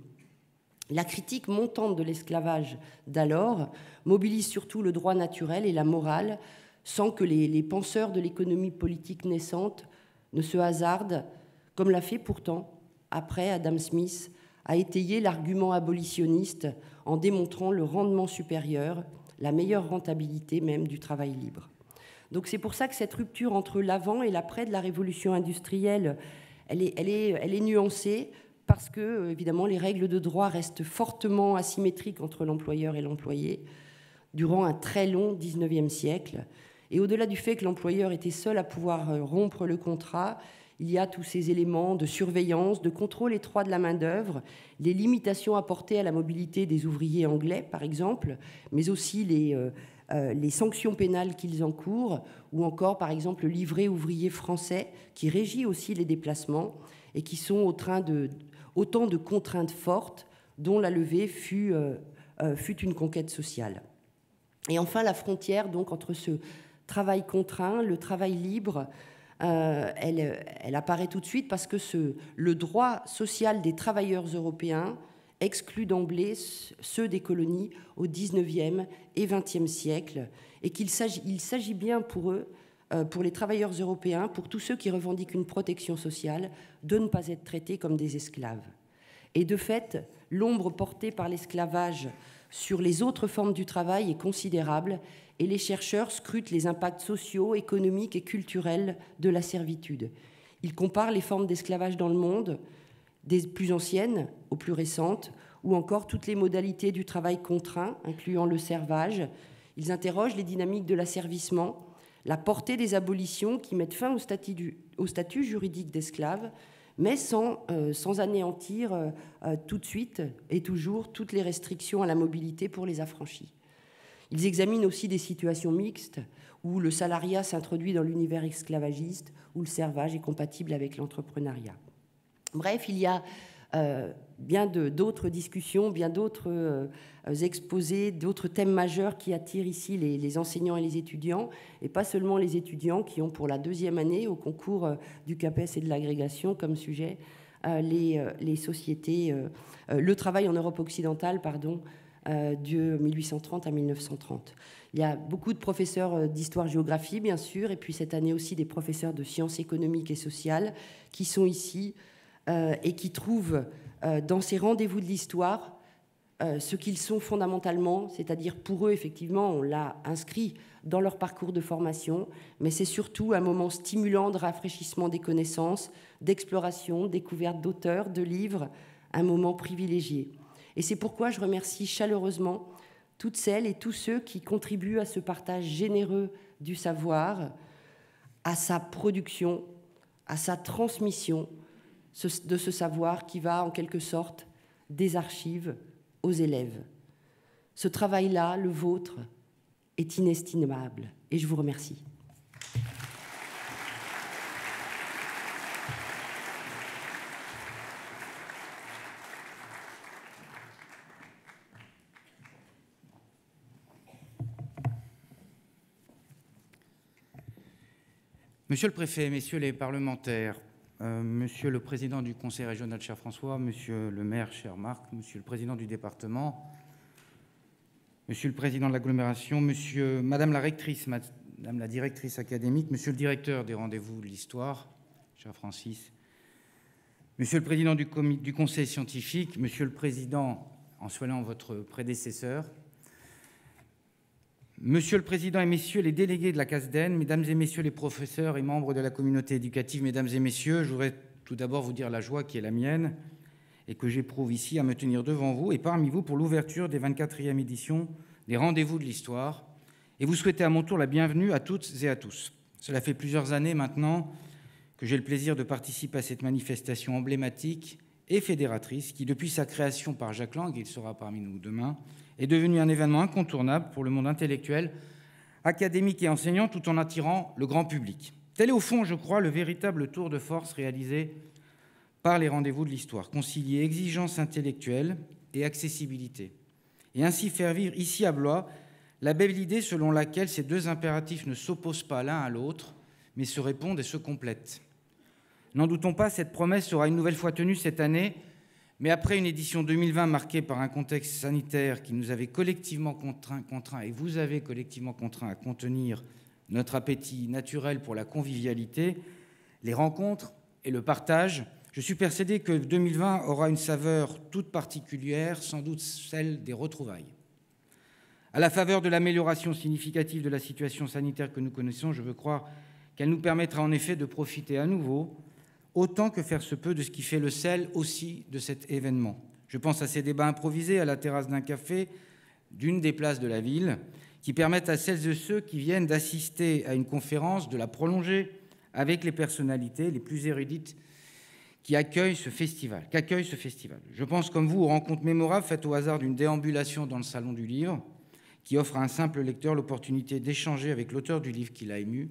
La critique montante de l'esclavage d'alors mobilise surtout le droit naturel et la morale, sans que les, les penseurs de l'économie politique naissante ne se hasardent, comme l'a fait pourtant, après Adam Smith, à étayer l'argument abolitionniste en démontrant le rendement supérieur, la meilleure rentabilité même du travail libre. Donc c'est pour ça que cette rupture entre l'avant et l'après de la révolution industrielle, elle est, elle est, elle est nuancée, parce que, évidemment, les règles de droit restent fortement asymétriques entre l'employeur et l'employé durant un très long dix-neuvième siècle. Et au-delà du fait que l'employeur était seul à pouvoir rompre le contrat, il y a tous ces éléments de surveillance, de contrôle étroit de la main-d'œuvre, les limitations apportées à la mobilité des ouvriers anglais, par exemple, mais aussi les, euh, euh, les sanctions pénales qu'ils encourent, ou encore, par exemple, le livret ouvrier français, qui régit aussi les déplacements et qui sont au train de... autant de contraintes fortes dont la levée fut euh, euh, fut une conquête sociale. Et enfin, la frontière donc, entre ce travail contraint, le travail libre, euh, elle, elle apparaît tout de suite parce que ce, le droit social des travailleurs européens exclut d'emblée ceux des colonies au dix-neuvième et vingtième siècle, et qu'il s'agit, il s'agit bien pour eux, euh, pour les travailleurs européens, pour tous ceux qui revendiquent une protection sociale, de ne pas être traités comme des esclaves. Et de fait, l'ombre portée par l'esclavage sur les autres formes du travail est considérable, et les chercheurs scrutent les impacts sociaux, économiques et culturels de la servitude. Ils comparent les formes d'esclavage dans le monde, des plus anciennes aux plus récentes, ou encore toutes les modalités du travail contraint, incluant le servage. Ils interrogent les dynamiques de l'asservissement, la portée des abolitions qui mettent fin au statut, du, au statut juridique d'esclave, mais sans, euh, sans anéantir euh, euh, tout de suite et toujours toutes les restrictions à la mobilité pour les affranchis. Ils examinent aussi des situations mixtes où le salariat s'introduit dans l'univers esclavagiste, où le servage est compatible avec l'entrepreneuriat. Bref, il y a euh, bien de, d'autres discussions, bien d'autres euh, exposés, d'autres thèmes majeurs qui attirent ici les, les enseignants et les étudiants, et pas seulement les étudiants qui ont pour la deuxième année au concours euh, du CAPES et de l'agrégation comme sujet euh, les, euh, les sociétés, euh, euh, le travail en Europe occidentale, pardon, euh, de mille huit cent trente à mille neuf cent trente. Il y a beaucoup de professeurs d'histoire-géographie, bien sûr, et puis cette année aussi des professeurs de sciences économiques et sociales qui sont ici Euh, et qui trouvent euh, dans ces rendez-vous de l'histoire euh, ce qu'ils sont fondamentalement, c'est-à-dire pour eux, effectivement, on l'a inscrit dans leur parcours de formation, mais c'est surtout un moment stimulant de rafraîchissement des connaissances, d'exploration, découverte d'auteurs, de livres, un moment privilégié. Et c'est pourquoi je remercie chaleureusement toutes celles et tous ceux qui contribuent à ce partage généreux du savoir, à sa production, à sa transmission, de ce savoir qui va en quelque sorte des archives aux élèves. Ce travail-là, le vôtre, est inestimable et je vous remercie. Monsieur le préfet, messieurs les parlementaires, Euh, Monsieur le président du conseil régional, cher François, Monsieur le maire, cher Marc, Monsieur le président du département, Monsieur le président de l'agglomération, Monsieur, Madame la rectrice, Madame la directrice académique, Monsieur le directeur des rendez-vous de l'histoire, cher Francis, Monsieur le président du, du conseil scientifique, Monsieur le président, en soignant votre prédécesseur, Monsieur le Président et Messieurs les délégués de la CASDEN, Mesdames et Messieurs les professeurs et membres de la communauté éducative, Mesdames et Messieurs, je voudrais tout d'abord vous dire la joie qui est la mienne et que j'éprouve ici à me tenir devant vous et parmi vous pour l'ouverture des vingt-quatrième éditions des Rendez-vous de l'Histoire et vous souhaiter à mon tour la bienvenue à toutes et à tous. Cela fait plusieurs années maintenant que j'ai le plaisir de participer à cette manifestation emblématique et fédératrice qui, depuis sa création par Jacques Lang, il sera parmi nous demain, est devenu un événement incontournable pour le monde intellectuel, académique et enseignant, tout en attirant le grand public. Tel est au fond, je crois, le véritable tour de force réalisé par les rendez-vous de l'histoire, concilier exigence intellectuelle et accessibilité, et ainsi faire vivre ici à Blois la belle idée selon laquelle ces deux impératifs ne s'opposent pas l'un à l'autre, mais se répondent et se complètent. N'en doutons pas, cette promesse sera une nouvelle fois tenue cette année, mais après une édition deux mille vingt marquée par un contexte sanitaire qui nous avait collectivement contraints, contraint, et vous avez collectivement contraints à contenir notre appétit naturel pour la convivialité, les rencontres et le partage, je suis persuadé que deux mille vingt aura une saveur toute particulière, sans doute celle des retrouvailles. À la faveur de l'amélioration significative de la situation sanitaire que nous connaissons, je veux croire qu'elle nous permettra en effet de profiter à nouveau, autant que faire se peut, de ce qui fait le sel aussi de cet événement. Je pense à ces débats improvisés à la terrasse d'un café, d'une des places de la ville, qui permettent à celles et ceux qui viennent d'assister à une conférence de la prolonger avec les personnalités les plus érudites qui accueillent ce festival, qu'accueille ce festival. Je pense, comme vous, aux rencontres mémorables faites au hasard d'une déambulation dans le salon du livre, qui offre à un simple lecteur l'opportunité d'échanger avec l'auteur du livre qui l'a ému,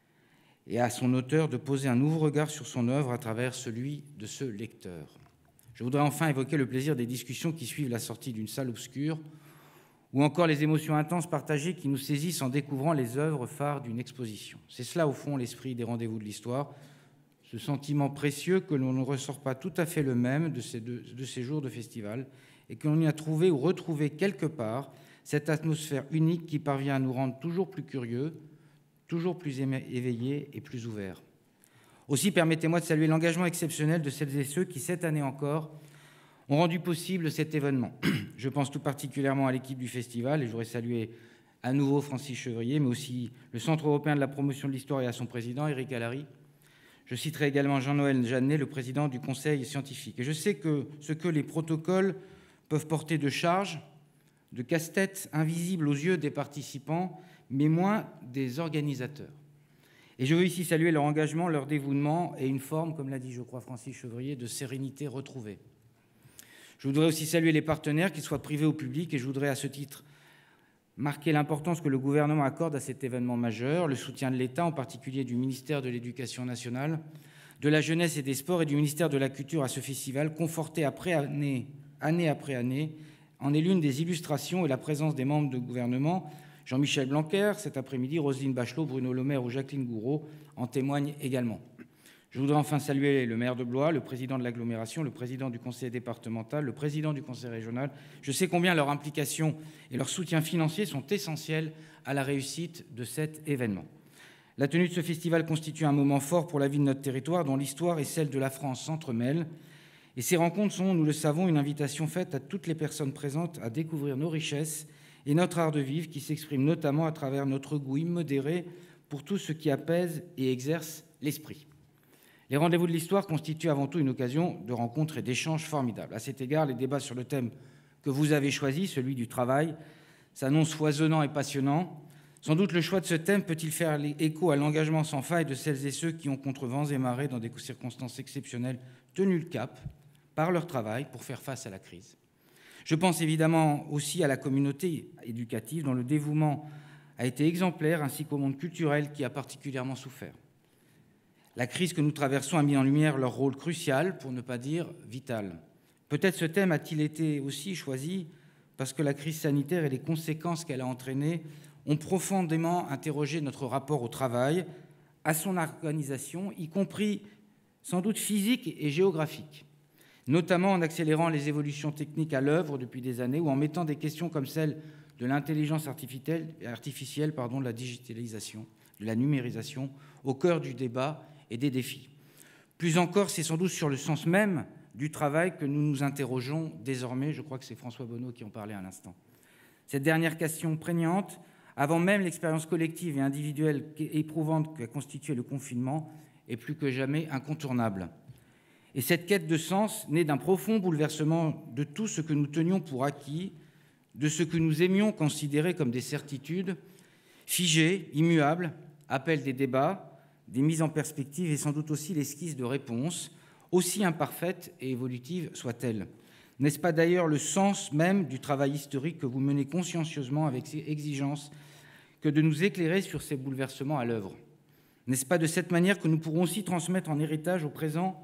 et à son auteur de poser un nouveau regard sur son œuvre à travers celui de ce lecteur. Je voudrais enfin évoquer le plaisir des discussions qui suivent la sortie d'une salle obscure, ou encore les émotions intenses partagées qui nous saisissent en découvrant les œuvres phares d'une exposition. C'est cela, au fond, l'esprit des rendez-vous de l'histoire, ce sentiment précieux que l'on ne ressort pas tout à fait le même de ces, deux, de ces jours de festival, et que l'on y a trouvé ou retrouvé quelque part cette atmosphère unique qui parvient à nous rendre toujours plus curieux, toujours plus éveillés et plus ouverts. Aussi, permettez-moi de saluer l'engagement exceptionnel de celles et ceux qui, cette année encore, ont rendu possible cet événement. Je pense tout particulièrement à l'équipe du festival, et je voudrais saluer à nouveau Francis Chevrier, mais aussi le Centre européen de la promotion de l'histoire et à son président, Éric Allary. Je citerai également Jean-Noël Jeannet, le président du conseil scientifique. Et je sais que ce que les protocoles peuvent porter de charges, de casse-tête invisibles aux yeux des participants, mais moins des organisateurs. Et je veux ici saluer leur engagement, leur dévouement et une forme, comme l'a dit, je crois, Francis Chevrier, de sérénité retrouvée. Je voudrais aussi saluer les partenaires, qu'ils soient privés ou publics, et je voudrais à ce titre marquer l'importance que le gouvernement accorde à cet événement majeur, le soutien de l'État, en particulier du ministère de l'Éducation nationale, de la Jeunesse et des Sports et du ministère de la Culture à ce festival, conforté après année, année après année, en est l'une des illustrations, et la présence des membres du gouvernement, Jean-Michel Blanquer, cet après-midi, Roselyne Bachelot, Bruno Le Maire ou Jacqueline Gouraud en témoignent également. Je voudrais enfin saluer le maire de Blois, le président de l'agglomération, le président du conseil départemental, le président du conseil régional. Je sais combien leur implication et leur soutien financier sont essentiels à la réussite de cet événement. La tenue de ce festival constitue un moment fort pour la vie de notre territoire, dont l'histoire et celle de la France s'entremêlent. Et ces rencontres sont, nous le savons, une invitation faite à toutes les personnes présentes à découvrir nos richesses et notre art de vivre, qui s'exprime notamment à travers notre goût immodéré pour tout ce qui apaise et exerce l'esprit. Les rendez-vous de l'histoire constituent avant tout une occasion de rencontres et d'échanges formidables. À cet égard, les débats sur le thème que vous avez choisi, celui du travail, s'annoncent foisonnants et passionnants. Sans doute le choix de ce thème peut-il faire écho à l'engagement sans faille de celles et ceux qui ont, contre vents et marées, dans des circonstances exceptionnelles, tenu le cap par leur travail pour faire face à la crise. Je pense évidemment aussi à la communauté éducative dont le dévouement a été exemplaire, ainsi qu'au monde culturel qui a particulièrement souffert. La crise que nous traversons a mis en lumière leur rôle crucial, pour ne pas dire vital. Peut-être ce thème a-t-il été aussi choisi parce que la crise sanitaire et les conséquences qu'elle a entraînées ont profondément interrogé notre rapport au travail, à son organisation, y compris sans doute physique et géographique, notamment en accélérant les évolutions techniques à l'œuvre depuis des années ou en mettant des questions comme celle de l'intelligence artificielle, artificielle pardon, de la digitalisation, de la numérisation, au cœur du débat et des défis. Plus encore, c'est sans doute sur le sens même du travail que nous nous interrogeons désormais. Je crois que c'est François Bonneau qui en parlait à l'instant. Cette dernière question prégnante, avant même l'expérience collective et individuelle éprouvante qu'a constitué le confinement, est plus que jamais incontournable. Et cette quête de sens naît d'un profond bouleversement de tout ce que nous tenions pour acquis, de ce que nous aimions considérer comme des certitudes, figées, immuables, appellent des débats, des mises en perspective et sans doute aussi l'esquisse de réponses, aussi imparfaites et évolutives soient-elles. N'est-ce pas d'ailleurs le sens même du travail historique que vous menez consciencieusement avec exigence que de nous éclairer sur ces bouleversements à l'œuvre? N'est-ce pas de cette manière que nous pourrons aussi transmettre en héritage au présent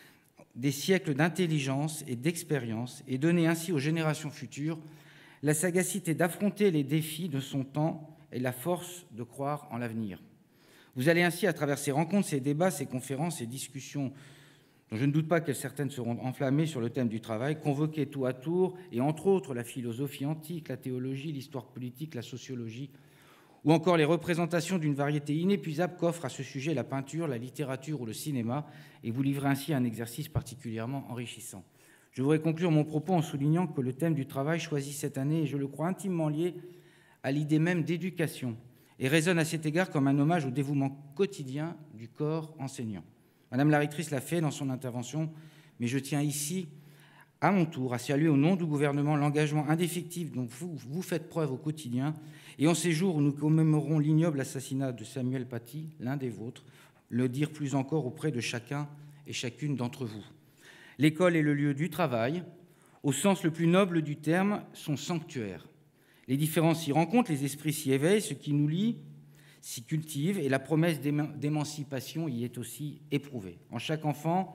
des siècles d'intelligence et d'expérience et donner ainsi aux générations futures la sagacité d'affronter les défis de son temps et la force de croire en l'avenir? Vous allez ainsi, à travers ces rencontres, ces débats, ces conférences, ces discussions, dont je ne doute pas que certaines seront enflammées sur le thème du travail, convoquer tout à tour, et entre autres la philosophie antique, la théologie, l'histoire politique, la sociologie, ou encore les représentations d'une variété inépuisable qu'offrent à ce sujet la peinture, la littérature ou le cinéma, et vous livrez ainsi un exercice particulièrement enrichissant. Je voudrais conclure mon propos en soulignant que le thème du travail choisi cette année est, je le crois, intimement lié à l'idée même d'éducation, et résonne à cet égard comme un hommage au dévouement quotidien du corps enseignant. Madame la rectrice l'a fait dans son intervention, mais je tiens ici, à mon tour, à saluer au nom du gouvernement l'engagement indéfectible dont vous, vous faites preuve au quotidien, et en ces jours où nous commémorons l'ignoble assassinat de Samuel Paty, l'un des vôtres, le dire plus encore auprès de chacun et chacune d'entre vous. L'école est le lieu du travail, au sens le plus noble du terme, son sanctuaire. Les différences s'y rencontrent, les esprits s'y éveillent, ce qui nous lie s'y cultive, et la promesse d'émancipation y est aussi éprouvée. En chaque enfant,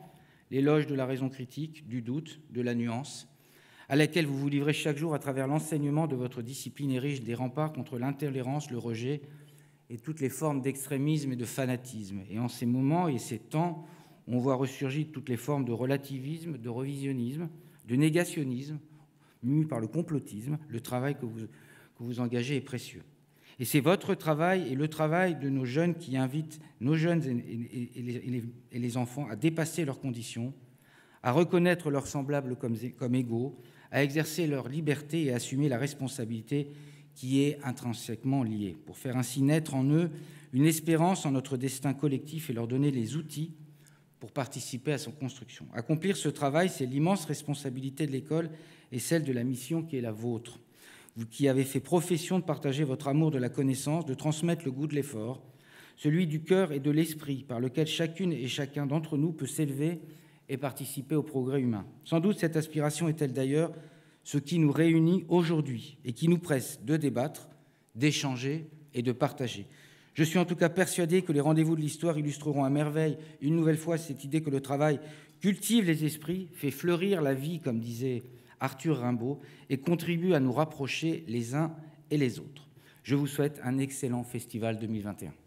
l'éloge de la raison critique, du doute, de la nuance, à laquelle vous vous livrez chaque jour à travers l'enseignement de votre discipline érige des remparts contre l'intolérance, le rejet et toutes les formes d'extrémisme et de fanatisme. Et en ces moments et ces temps, on voit ressurgir toutes les formes de relativisme, de revisionnisme, de négationnisme, mu par le complotisme. Le travail que vous, que vous engagez est précieux. Et c'est votre travail et le travail de nos jeunes qui invitent nos jeunes et, et, et, les, et les enfants à dépasser leurs conditions, à reconnaître leurs semblables comme, comme égaux, à exercer leur liberté et à assumer la responsabilité qui est intrinsèquement liée, pour faire ainsi naître en eux une espérance en notre destin collectif et leur donner les outils pour participer à son construction. Accomplir ce travail, c'est l'immense responsabilité de l'école et celle de la mission qui est la vôtre. Vous qui avez fait profession de partager votre amour de la connaissance, de transmettre le goût de l'effort, celui du cœur et de l'esprit par lequel chacune et chacun d'entre nous peut s'élever et participer au progrès humain. Sans doute cette aspiration est-elle d'ailleurs ce qui nous réunit aujourd'hui et qui nous presse de débattre, d'échanger et de partager. Je suis en tout cas persuadé que les rendez-vous de l'histoire illustreront à merveille une nouvelle fois cette idée que le travail cultive les esprits, fait fleurir la vie, comme disait Arthur Rimbaud, et contribue à nous rapprocher les uns et les autres. Je vous souhaite un excellent festival deux mille vingt et un.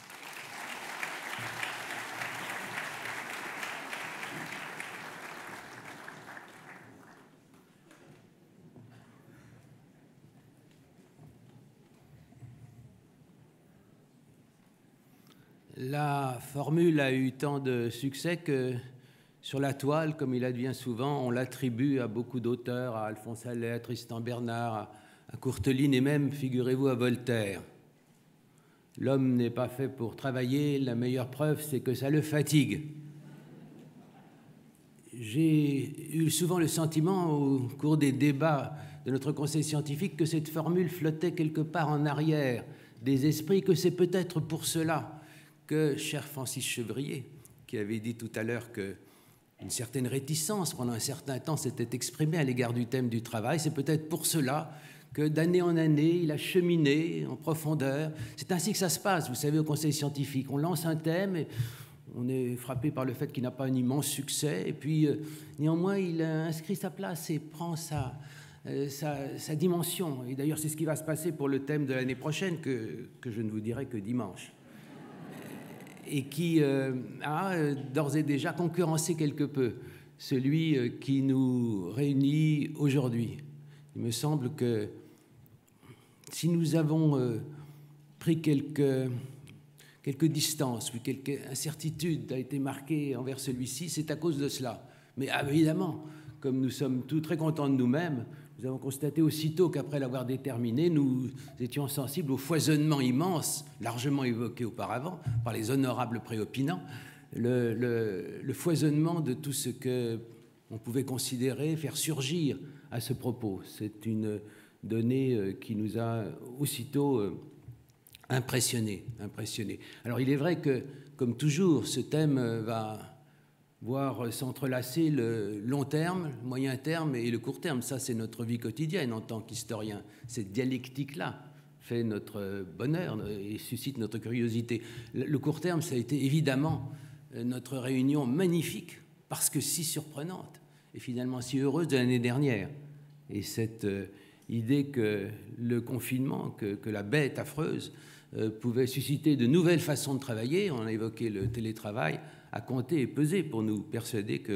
La formule a eu tant de succès que sur la toile, comme il advient souvent, on l'attribue à beaucoup d'auteurs, à Alphonse Allais, à Tristan Bernard, à Courteline et même, figurez-vous, à Voltaire. L'homme n'est pas fait pour travailler, la meilleure preuve, c'est que ça le fatigue. J'ai eu souvent le sentiment, au cours des débats de notre conseil scientifique, que cette formule flottait quelque part en arrière des esprits, que c'est peut-être pour cela que, cher Francis Chevrier, qui avait dit tout à l'heure qu'une certaine réticence pendant un certain temps s'était exprimée à l'égard du thème du travail, c'est peut-être pour cela que d'année en année, il a cheminé en profondeur. C'est ainsi que ça se passe, vous savez, au conseil scientifique. On lance un thème et on est frappé par le fait qu'il n'a pas un immense succès, et puis euh, néanmoins, il a inscrit sa place et prend sa, euh, sa, sa dimension. Et d'ailleurs, c'est ce qui va se passer pour le thème de l'année prochaine, que, que je ne vous dirai que dimanche, et qui euh, a euh, d'ores et déjà concurrencé quelque peu celui euh, qui nous réunit aujourd'hui. Il me semble que si nous avons euh, pris quelques, quelques distances, ou quelques incertitudes a été marquée envers celui-ci, c'est à cause de cela. Mais évidemment, comme nous sommes tous très contents de nous-mêmes, nous avons constaté aussitôt qu'après l'avoir déterminé, nous étions sensibles au foisonnement immense, largement évoqué auparavant par les honorables préopinants, le, le, le foisonnement de tout ce qu'on pouvait considérer, faire surgir à ce propos. C'est une donnée qui nous a aussitôt impressionnés. impressionnés. Alors il est vrai que, comme toujours, ce thème va voir s'entrelacer le long terme, le moyen terme et le court terme. Ça, c'est notre vie quotidienne en tant qu'historien. Cette dialectique-là fait notre bonheur et suscite notre curiosité. Le court terme, ça a été évidemment notre réunion magnifique, parce que si surprenante et finalement si heureuse de l'année dernière. Et cette idée que le confinement, que, que la bête affreuse euh, pouvait susciter de nouvelles façons de travailler, on a évoqué le télétravail, à compter et peser pour nous persuader que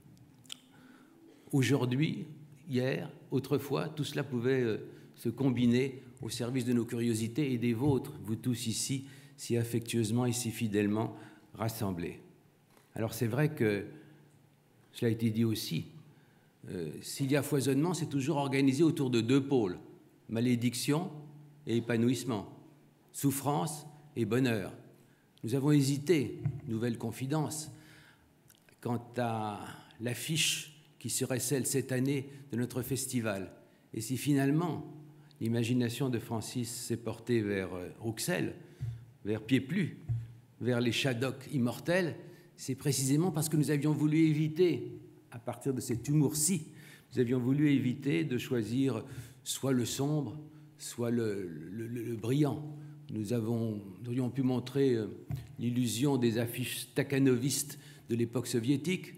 aujourd'hui, hier, autrefois, tout cela pouvait euh, se combiner au service de nos curiosités et des vôtres, vous tous ici, si affectueusement et si fidèlement rassemblés. Alors c'est vrai que, cela a été dit aussi, euh, s'il y a foisonnement, c'est toujours organisé autour de deux pôles, malédiction et épanouissement, souffrance et bonheur. Nous avons hésité, nouvelle confidence, quant à l'affiche qui serait celle cette année de notre festival. Et si finalement l'imagination de Francis s'est portée vers Rouxel, vers Pied-Plu, vers les Shadocks immortels, c'est précisément parce que nous avions voulu éviter, à partir de cet humour-ci, nous avions voulu éviter de choisir soit le sombre, soit le, le, le, le brillant. Nous, avons, nous aurions pu montrer l'illusion des affiches stakhanovistes de l'époque soviétique,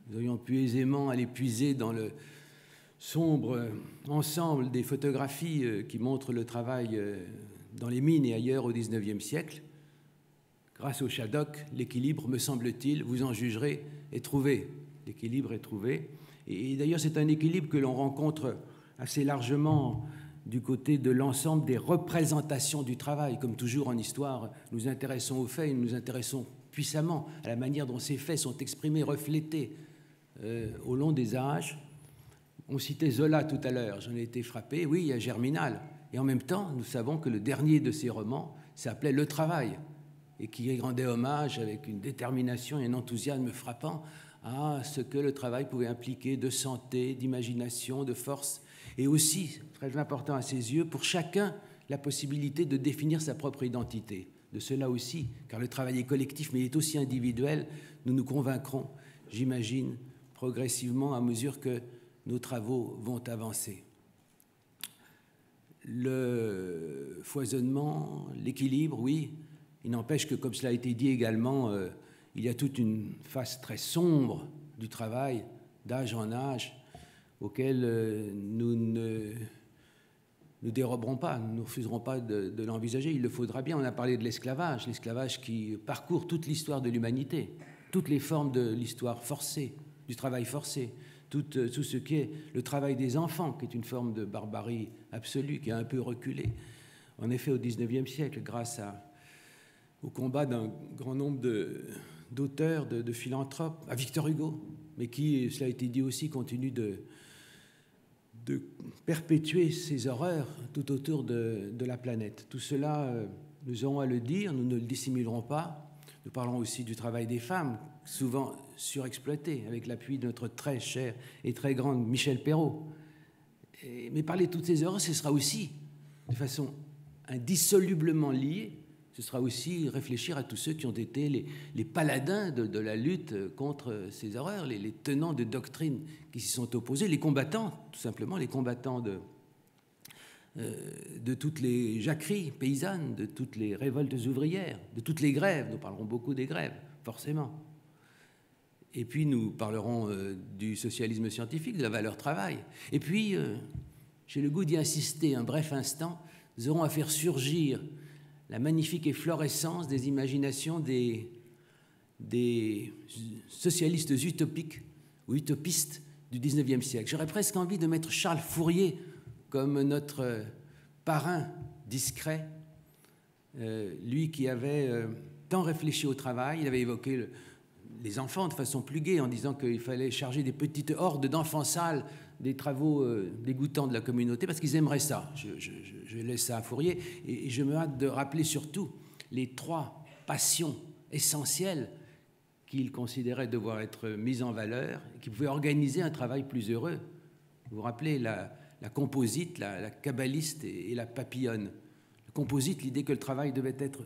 Nous aurions pu aisément aller puiser dans le sombre ensemble des photographies qui montrent le travail dans les mines et ailleurs au dix-neuvième siècle. Grâce au Shadok, l'équilibre, me semble-t-il, vous en jugerez, est trouvé. L'équilibre est trouvé. Et d'ailleurs, c'est un équilibre que l'on rencontre assez largement du côté de l'ensemble des représentations du travail. Comme toujours en histoire, nous nous intéressons aux faits et nous nous intéressons puissamment à la manière dont ces faits sont exprimés, reflétés euh, au long des âges. On citait Zola tout à l'heure, j'en ai été frappé. Oui, il y a Germinal. Et en même temps, nous savons que le dernier de ses romans s'appelait Le Travail et qui rendait hommage avec une détermination et un enthousiasme frappant à ce que le travail pouvait impliquer de santé, d'imagination, de force, et aussi, très important à ses yeux, pour chacun, la possibilité de définir sa propre identité. De cela aussi, car le travail est collectif, mais il est aussi individuel, nous nous convaincrons, j'imagine, progressivement à mesure que nos travaux vont avancer. Le foisonnement, l'équilibre, oui, il n'empêche que, comme cela a été dit également, euh, il y a toute une face très sombre du travail, d'âge en âge, auquel euh, nous ne nous déroberons pas, nous ne refuserons pas de, de l'envisager. Il le faudra bien. On a parlé de l'esclavage, l'esclavage qui parcourt toute l'histoire de l'humanité, toutes les formes de l'histoire forcée, du travail forcé, tout, tout ce qui est le travail des enfants, qui est une forme de barbarie absolue, qui a un peu reculé. En effet, au dix-neuvième siècle, grâce à, au combat d'un grand nombre de d'auteurs, de, de philanthropes, à Victor Hugo, mais qui, cela a été dit aussi, continue de, de perpétuer ces horreurs tout autour de, de la planète. Tout cela, euh, nous aurons à le dire, nous ne le dissimulerons pas. Nous parlons aussi du travail des femmes, souvent surexploité, avec l'appui de notre très cher et très grande Michel Perrault. Et, mais parler de toutes ces horreurs, ce sera aussi, de façon indissolublement liée, ce sera aussi réfléchir à tous ceux qui ont été les, les paladins de, de la lutte contre ces horreurs, les, les tenants de doctrines qui s'y sont opposés, les combattants, tout simplement, les combattants de, euh, de toutes les jacqueries paysannes, de toutes les révoltes ouvrières, de toutes les grèves. Nous parlerons beaucoup des grèves, forcément. Et puis nous parlerons euh, du socialisme scientifique, de la valeur travail. Et puis, euh, j'ai le goût d'y insister un bref instant, nous aurons à faire surgir la magnifique efflorescence des imaginations des, des socialistes utopiques ou utopistes du dix-neuvième siècle. J'aurais presque envie de mettre Charles Fourier comme notre parrain discret, euh, lui qui avait euh, tant réfléchi au travail. Il avait évoqué le, les enfants de façon plus gaie en disant qu'il fallait charger des petites hordes d'enfants sales des travaux euh, dégoûtants de la communauté, parce qu'ils aimeraient ça. Je, je, je laisse ça à Fourier, et je me hâte de rappeler surtout les trois passions essentielles qu'il considérait devoir être mises en valeur, et qui pouvaient organiser un travail plus heureux. Vous vous rappelez la, la composite, la, la kabbaliste et, et la papillonne. La composite, l'idée que le travail devait être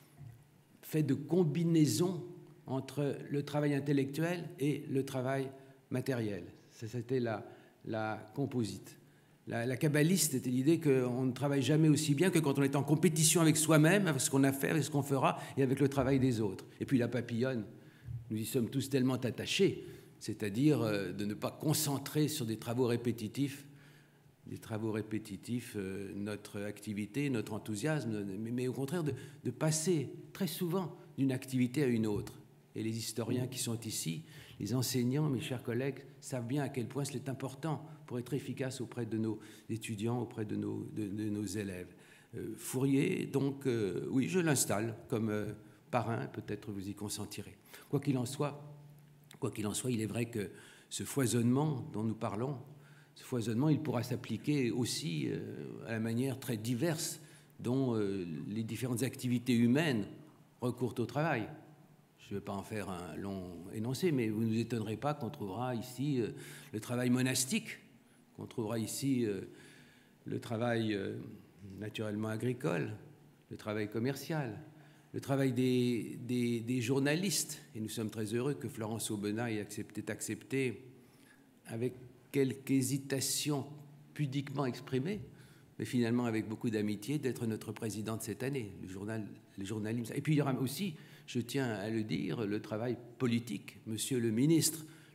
fait de combinaison entre le travail intellectuel et le travail matériel. C'était la la composite. La, la kabbaliste était l'idée qu'on ne travaille jamais aussi bien que quand on est en compétition avec soi-même, avec ce qu'on a fait, avec ce qu'on fera, et avec le travail des autres. Et puis la papillonne, nous y sommes tous tellement attachés, c'est-à-dire euh, de ne pas concentrer sur des travaux répétitifs, des travaux répétitifs, euh, notre activité, notre enthousiasme, mais, mais au contraire de, de passer très souvent d'une activité à une autre. Et les historiens qui sont ici, les enseignants, mes chers collègues, savent bien à quel point c'est important pour être efficace auprès de nos étudiants, auprès de nos, de, de nos élèves. Euh, Fourier, donc, euh, oui, je l'installe comme euh, parrain, peut-être vous y consentirez. Quoi qu'il en soit, quoi qu'il en soit, il est vrai que ce foisonnement dont nous parlons, ce foisonnement, il pourra s'appliquer aussi euh, à la manière très diverse dont euh, les différentes activités humaines recourent au travail. Je ne vais pas en faire un long énoncé, mais vous ne vous étonnerez pas qu'on trouvera ici euh, le travail monastique, qu'on trouvera ici euh, le travail euh, naturellement agricole, le travail commercial, le travail des, des, des journalistes. Et nous sommes très heureux que Florence Aubenas ait accepté, accepté avec quelque hésitation pudiquement exprimée, mais finalement avec beaucoup d'amitié, d'être notre présidente cette année, le journal, le journalisme. Et puis il y aura aussi, je tiens à le dire, le travail politique. Monsieur le ministre,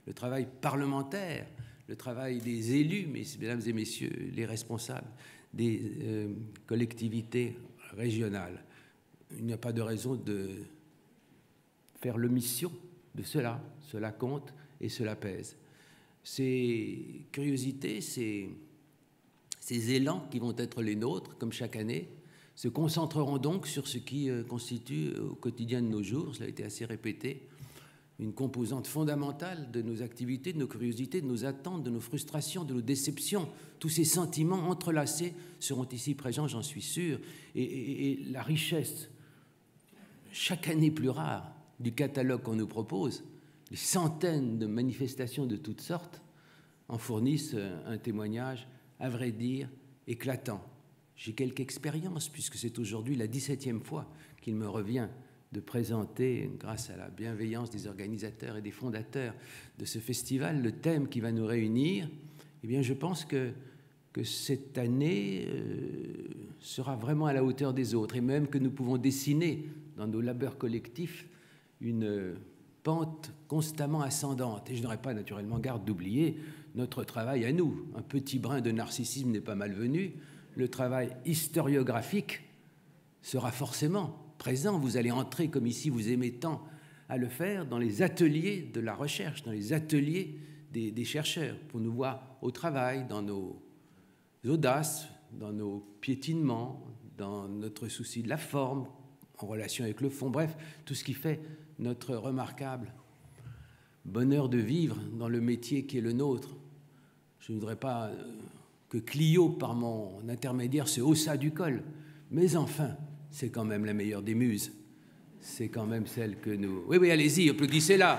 le travail parlementaire, le travail des élus, mesdames et messieurs les responsables des euh, collectivités régionales. Il n'y a pas de raison de faire l'omission de cela. Cela compte et cela pèse. Ces curiosités, ces, ces élans qui vont être les nôtres, comme chaque année, se concentreront donc sur ce qui euh, constitue au quotidien de nos jours, cela a été assez répété, une composante fondamentale de nos activités, de nos curiosités, de nos attentes, de nos frustrations, de nos déceptions. Tous ces sentiments entrelacés seront ici présents, j'en suis sûr. Et, et, et la richesse, chaque année plus rare, du catalogue qu'on nous propose, les centaines de manifestations de toutes sortes, en fournissent un témoignage, à vrai dire, éclatant. J'ai quelque expérience, puisque c'est aujourd'hui la dix-septième fois qu'il me revient de présenter, grâce à la bienveillance des organisateurs et des fondateurs de ce festival, le thème qui va nous réunir. Eh bien, je pense que, que cette année euh, sera vraiment à la hauteur des autres, et même que nous pouvons dessiner dans nos labeurs collectifs une pente constamment ascendante. Et je n'aurais pas naturellement garde d'oublier notre travail à nous. Un petit brin de narcissisme n'est pas malvenu. Le travail historiographique sera forcément présent. Vous allez entrer, comme ici vous aimez tant à le faire, dans les ateliers de la recherche, dans les ateliers des, des chercheurs, pour nous voir au travail, dans nos audaces, dans nos piétinements, dans notre souci de la forme, en relation avec le fond, bref, tout ce qui fait notre remarquable bonheur de vivre dans le métier qui est le nôtre. Je ne voudrais pas que Clio, par mon intermédiaire, se haussât du col, mais enfin, c'est quand même la meilleure des muses. C'est quand même celle que nous... Oui, oui, allez-y, applaudissez-la.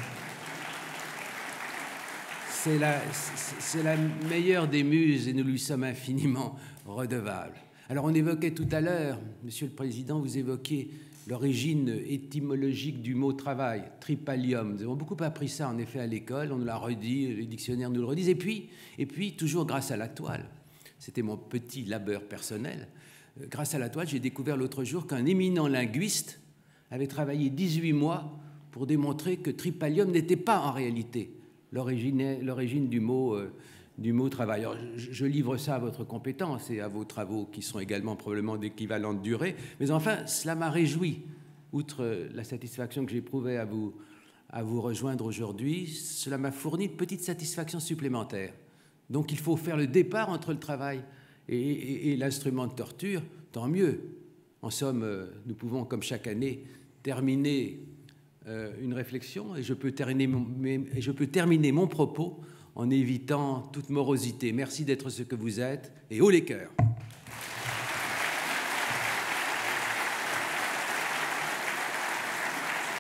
C'est la, c'est la meilleure des muses et nous lui sommes infiniment redevables. Alors, on évoquait tout à l'heure, Monsieur le Président, vous évoquiez l'origine étymologique du mot travail, tripalium. Nous avons beaucoup appris ça, en effet, à l'école, on nous l'a redit, les dictionnaires nous le redisent. Et puis, et puis toujours grâce à la toile, c'était mon petit labeur personnel, grâce à la toile, j'ai découvert l'autre jour qu'un éminent linguiste avait travaillé dix-huit mois pour démontrer que tripalium n'était pas en réalité l'origine, l'origine du mot, euh, du mot travail. Alors, je, je livre ça à votre compétence et à vos travaux qui sont également probablement d'équivalente durée, mais enfin, cela m'a réjoui, outre la satisfaction que j'éprouvais à vous, à vous rejoindre aujourd'hui, cela m'a fourni une petite satisfaction supplémentaire. Donc il faut faire le départ entre le travail et, et, et l'instrument de torture, tant mieux. En somme, euh, nous pouvons, comme chaque année, terminer euh, une réflexion et je peux terminer mon, mes, et je peux terminer mon propos en évitant toute morosité. Merci d'être ce que vous êtes et haut les cœurs.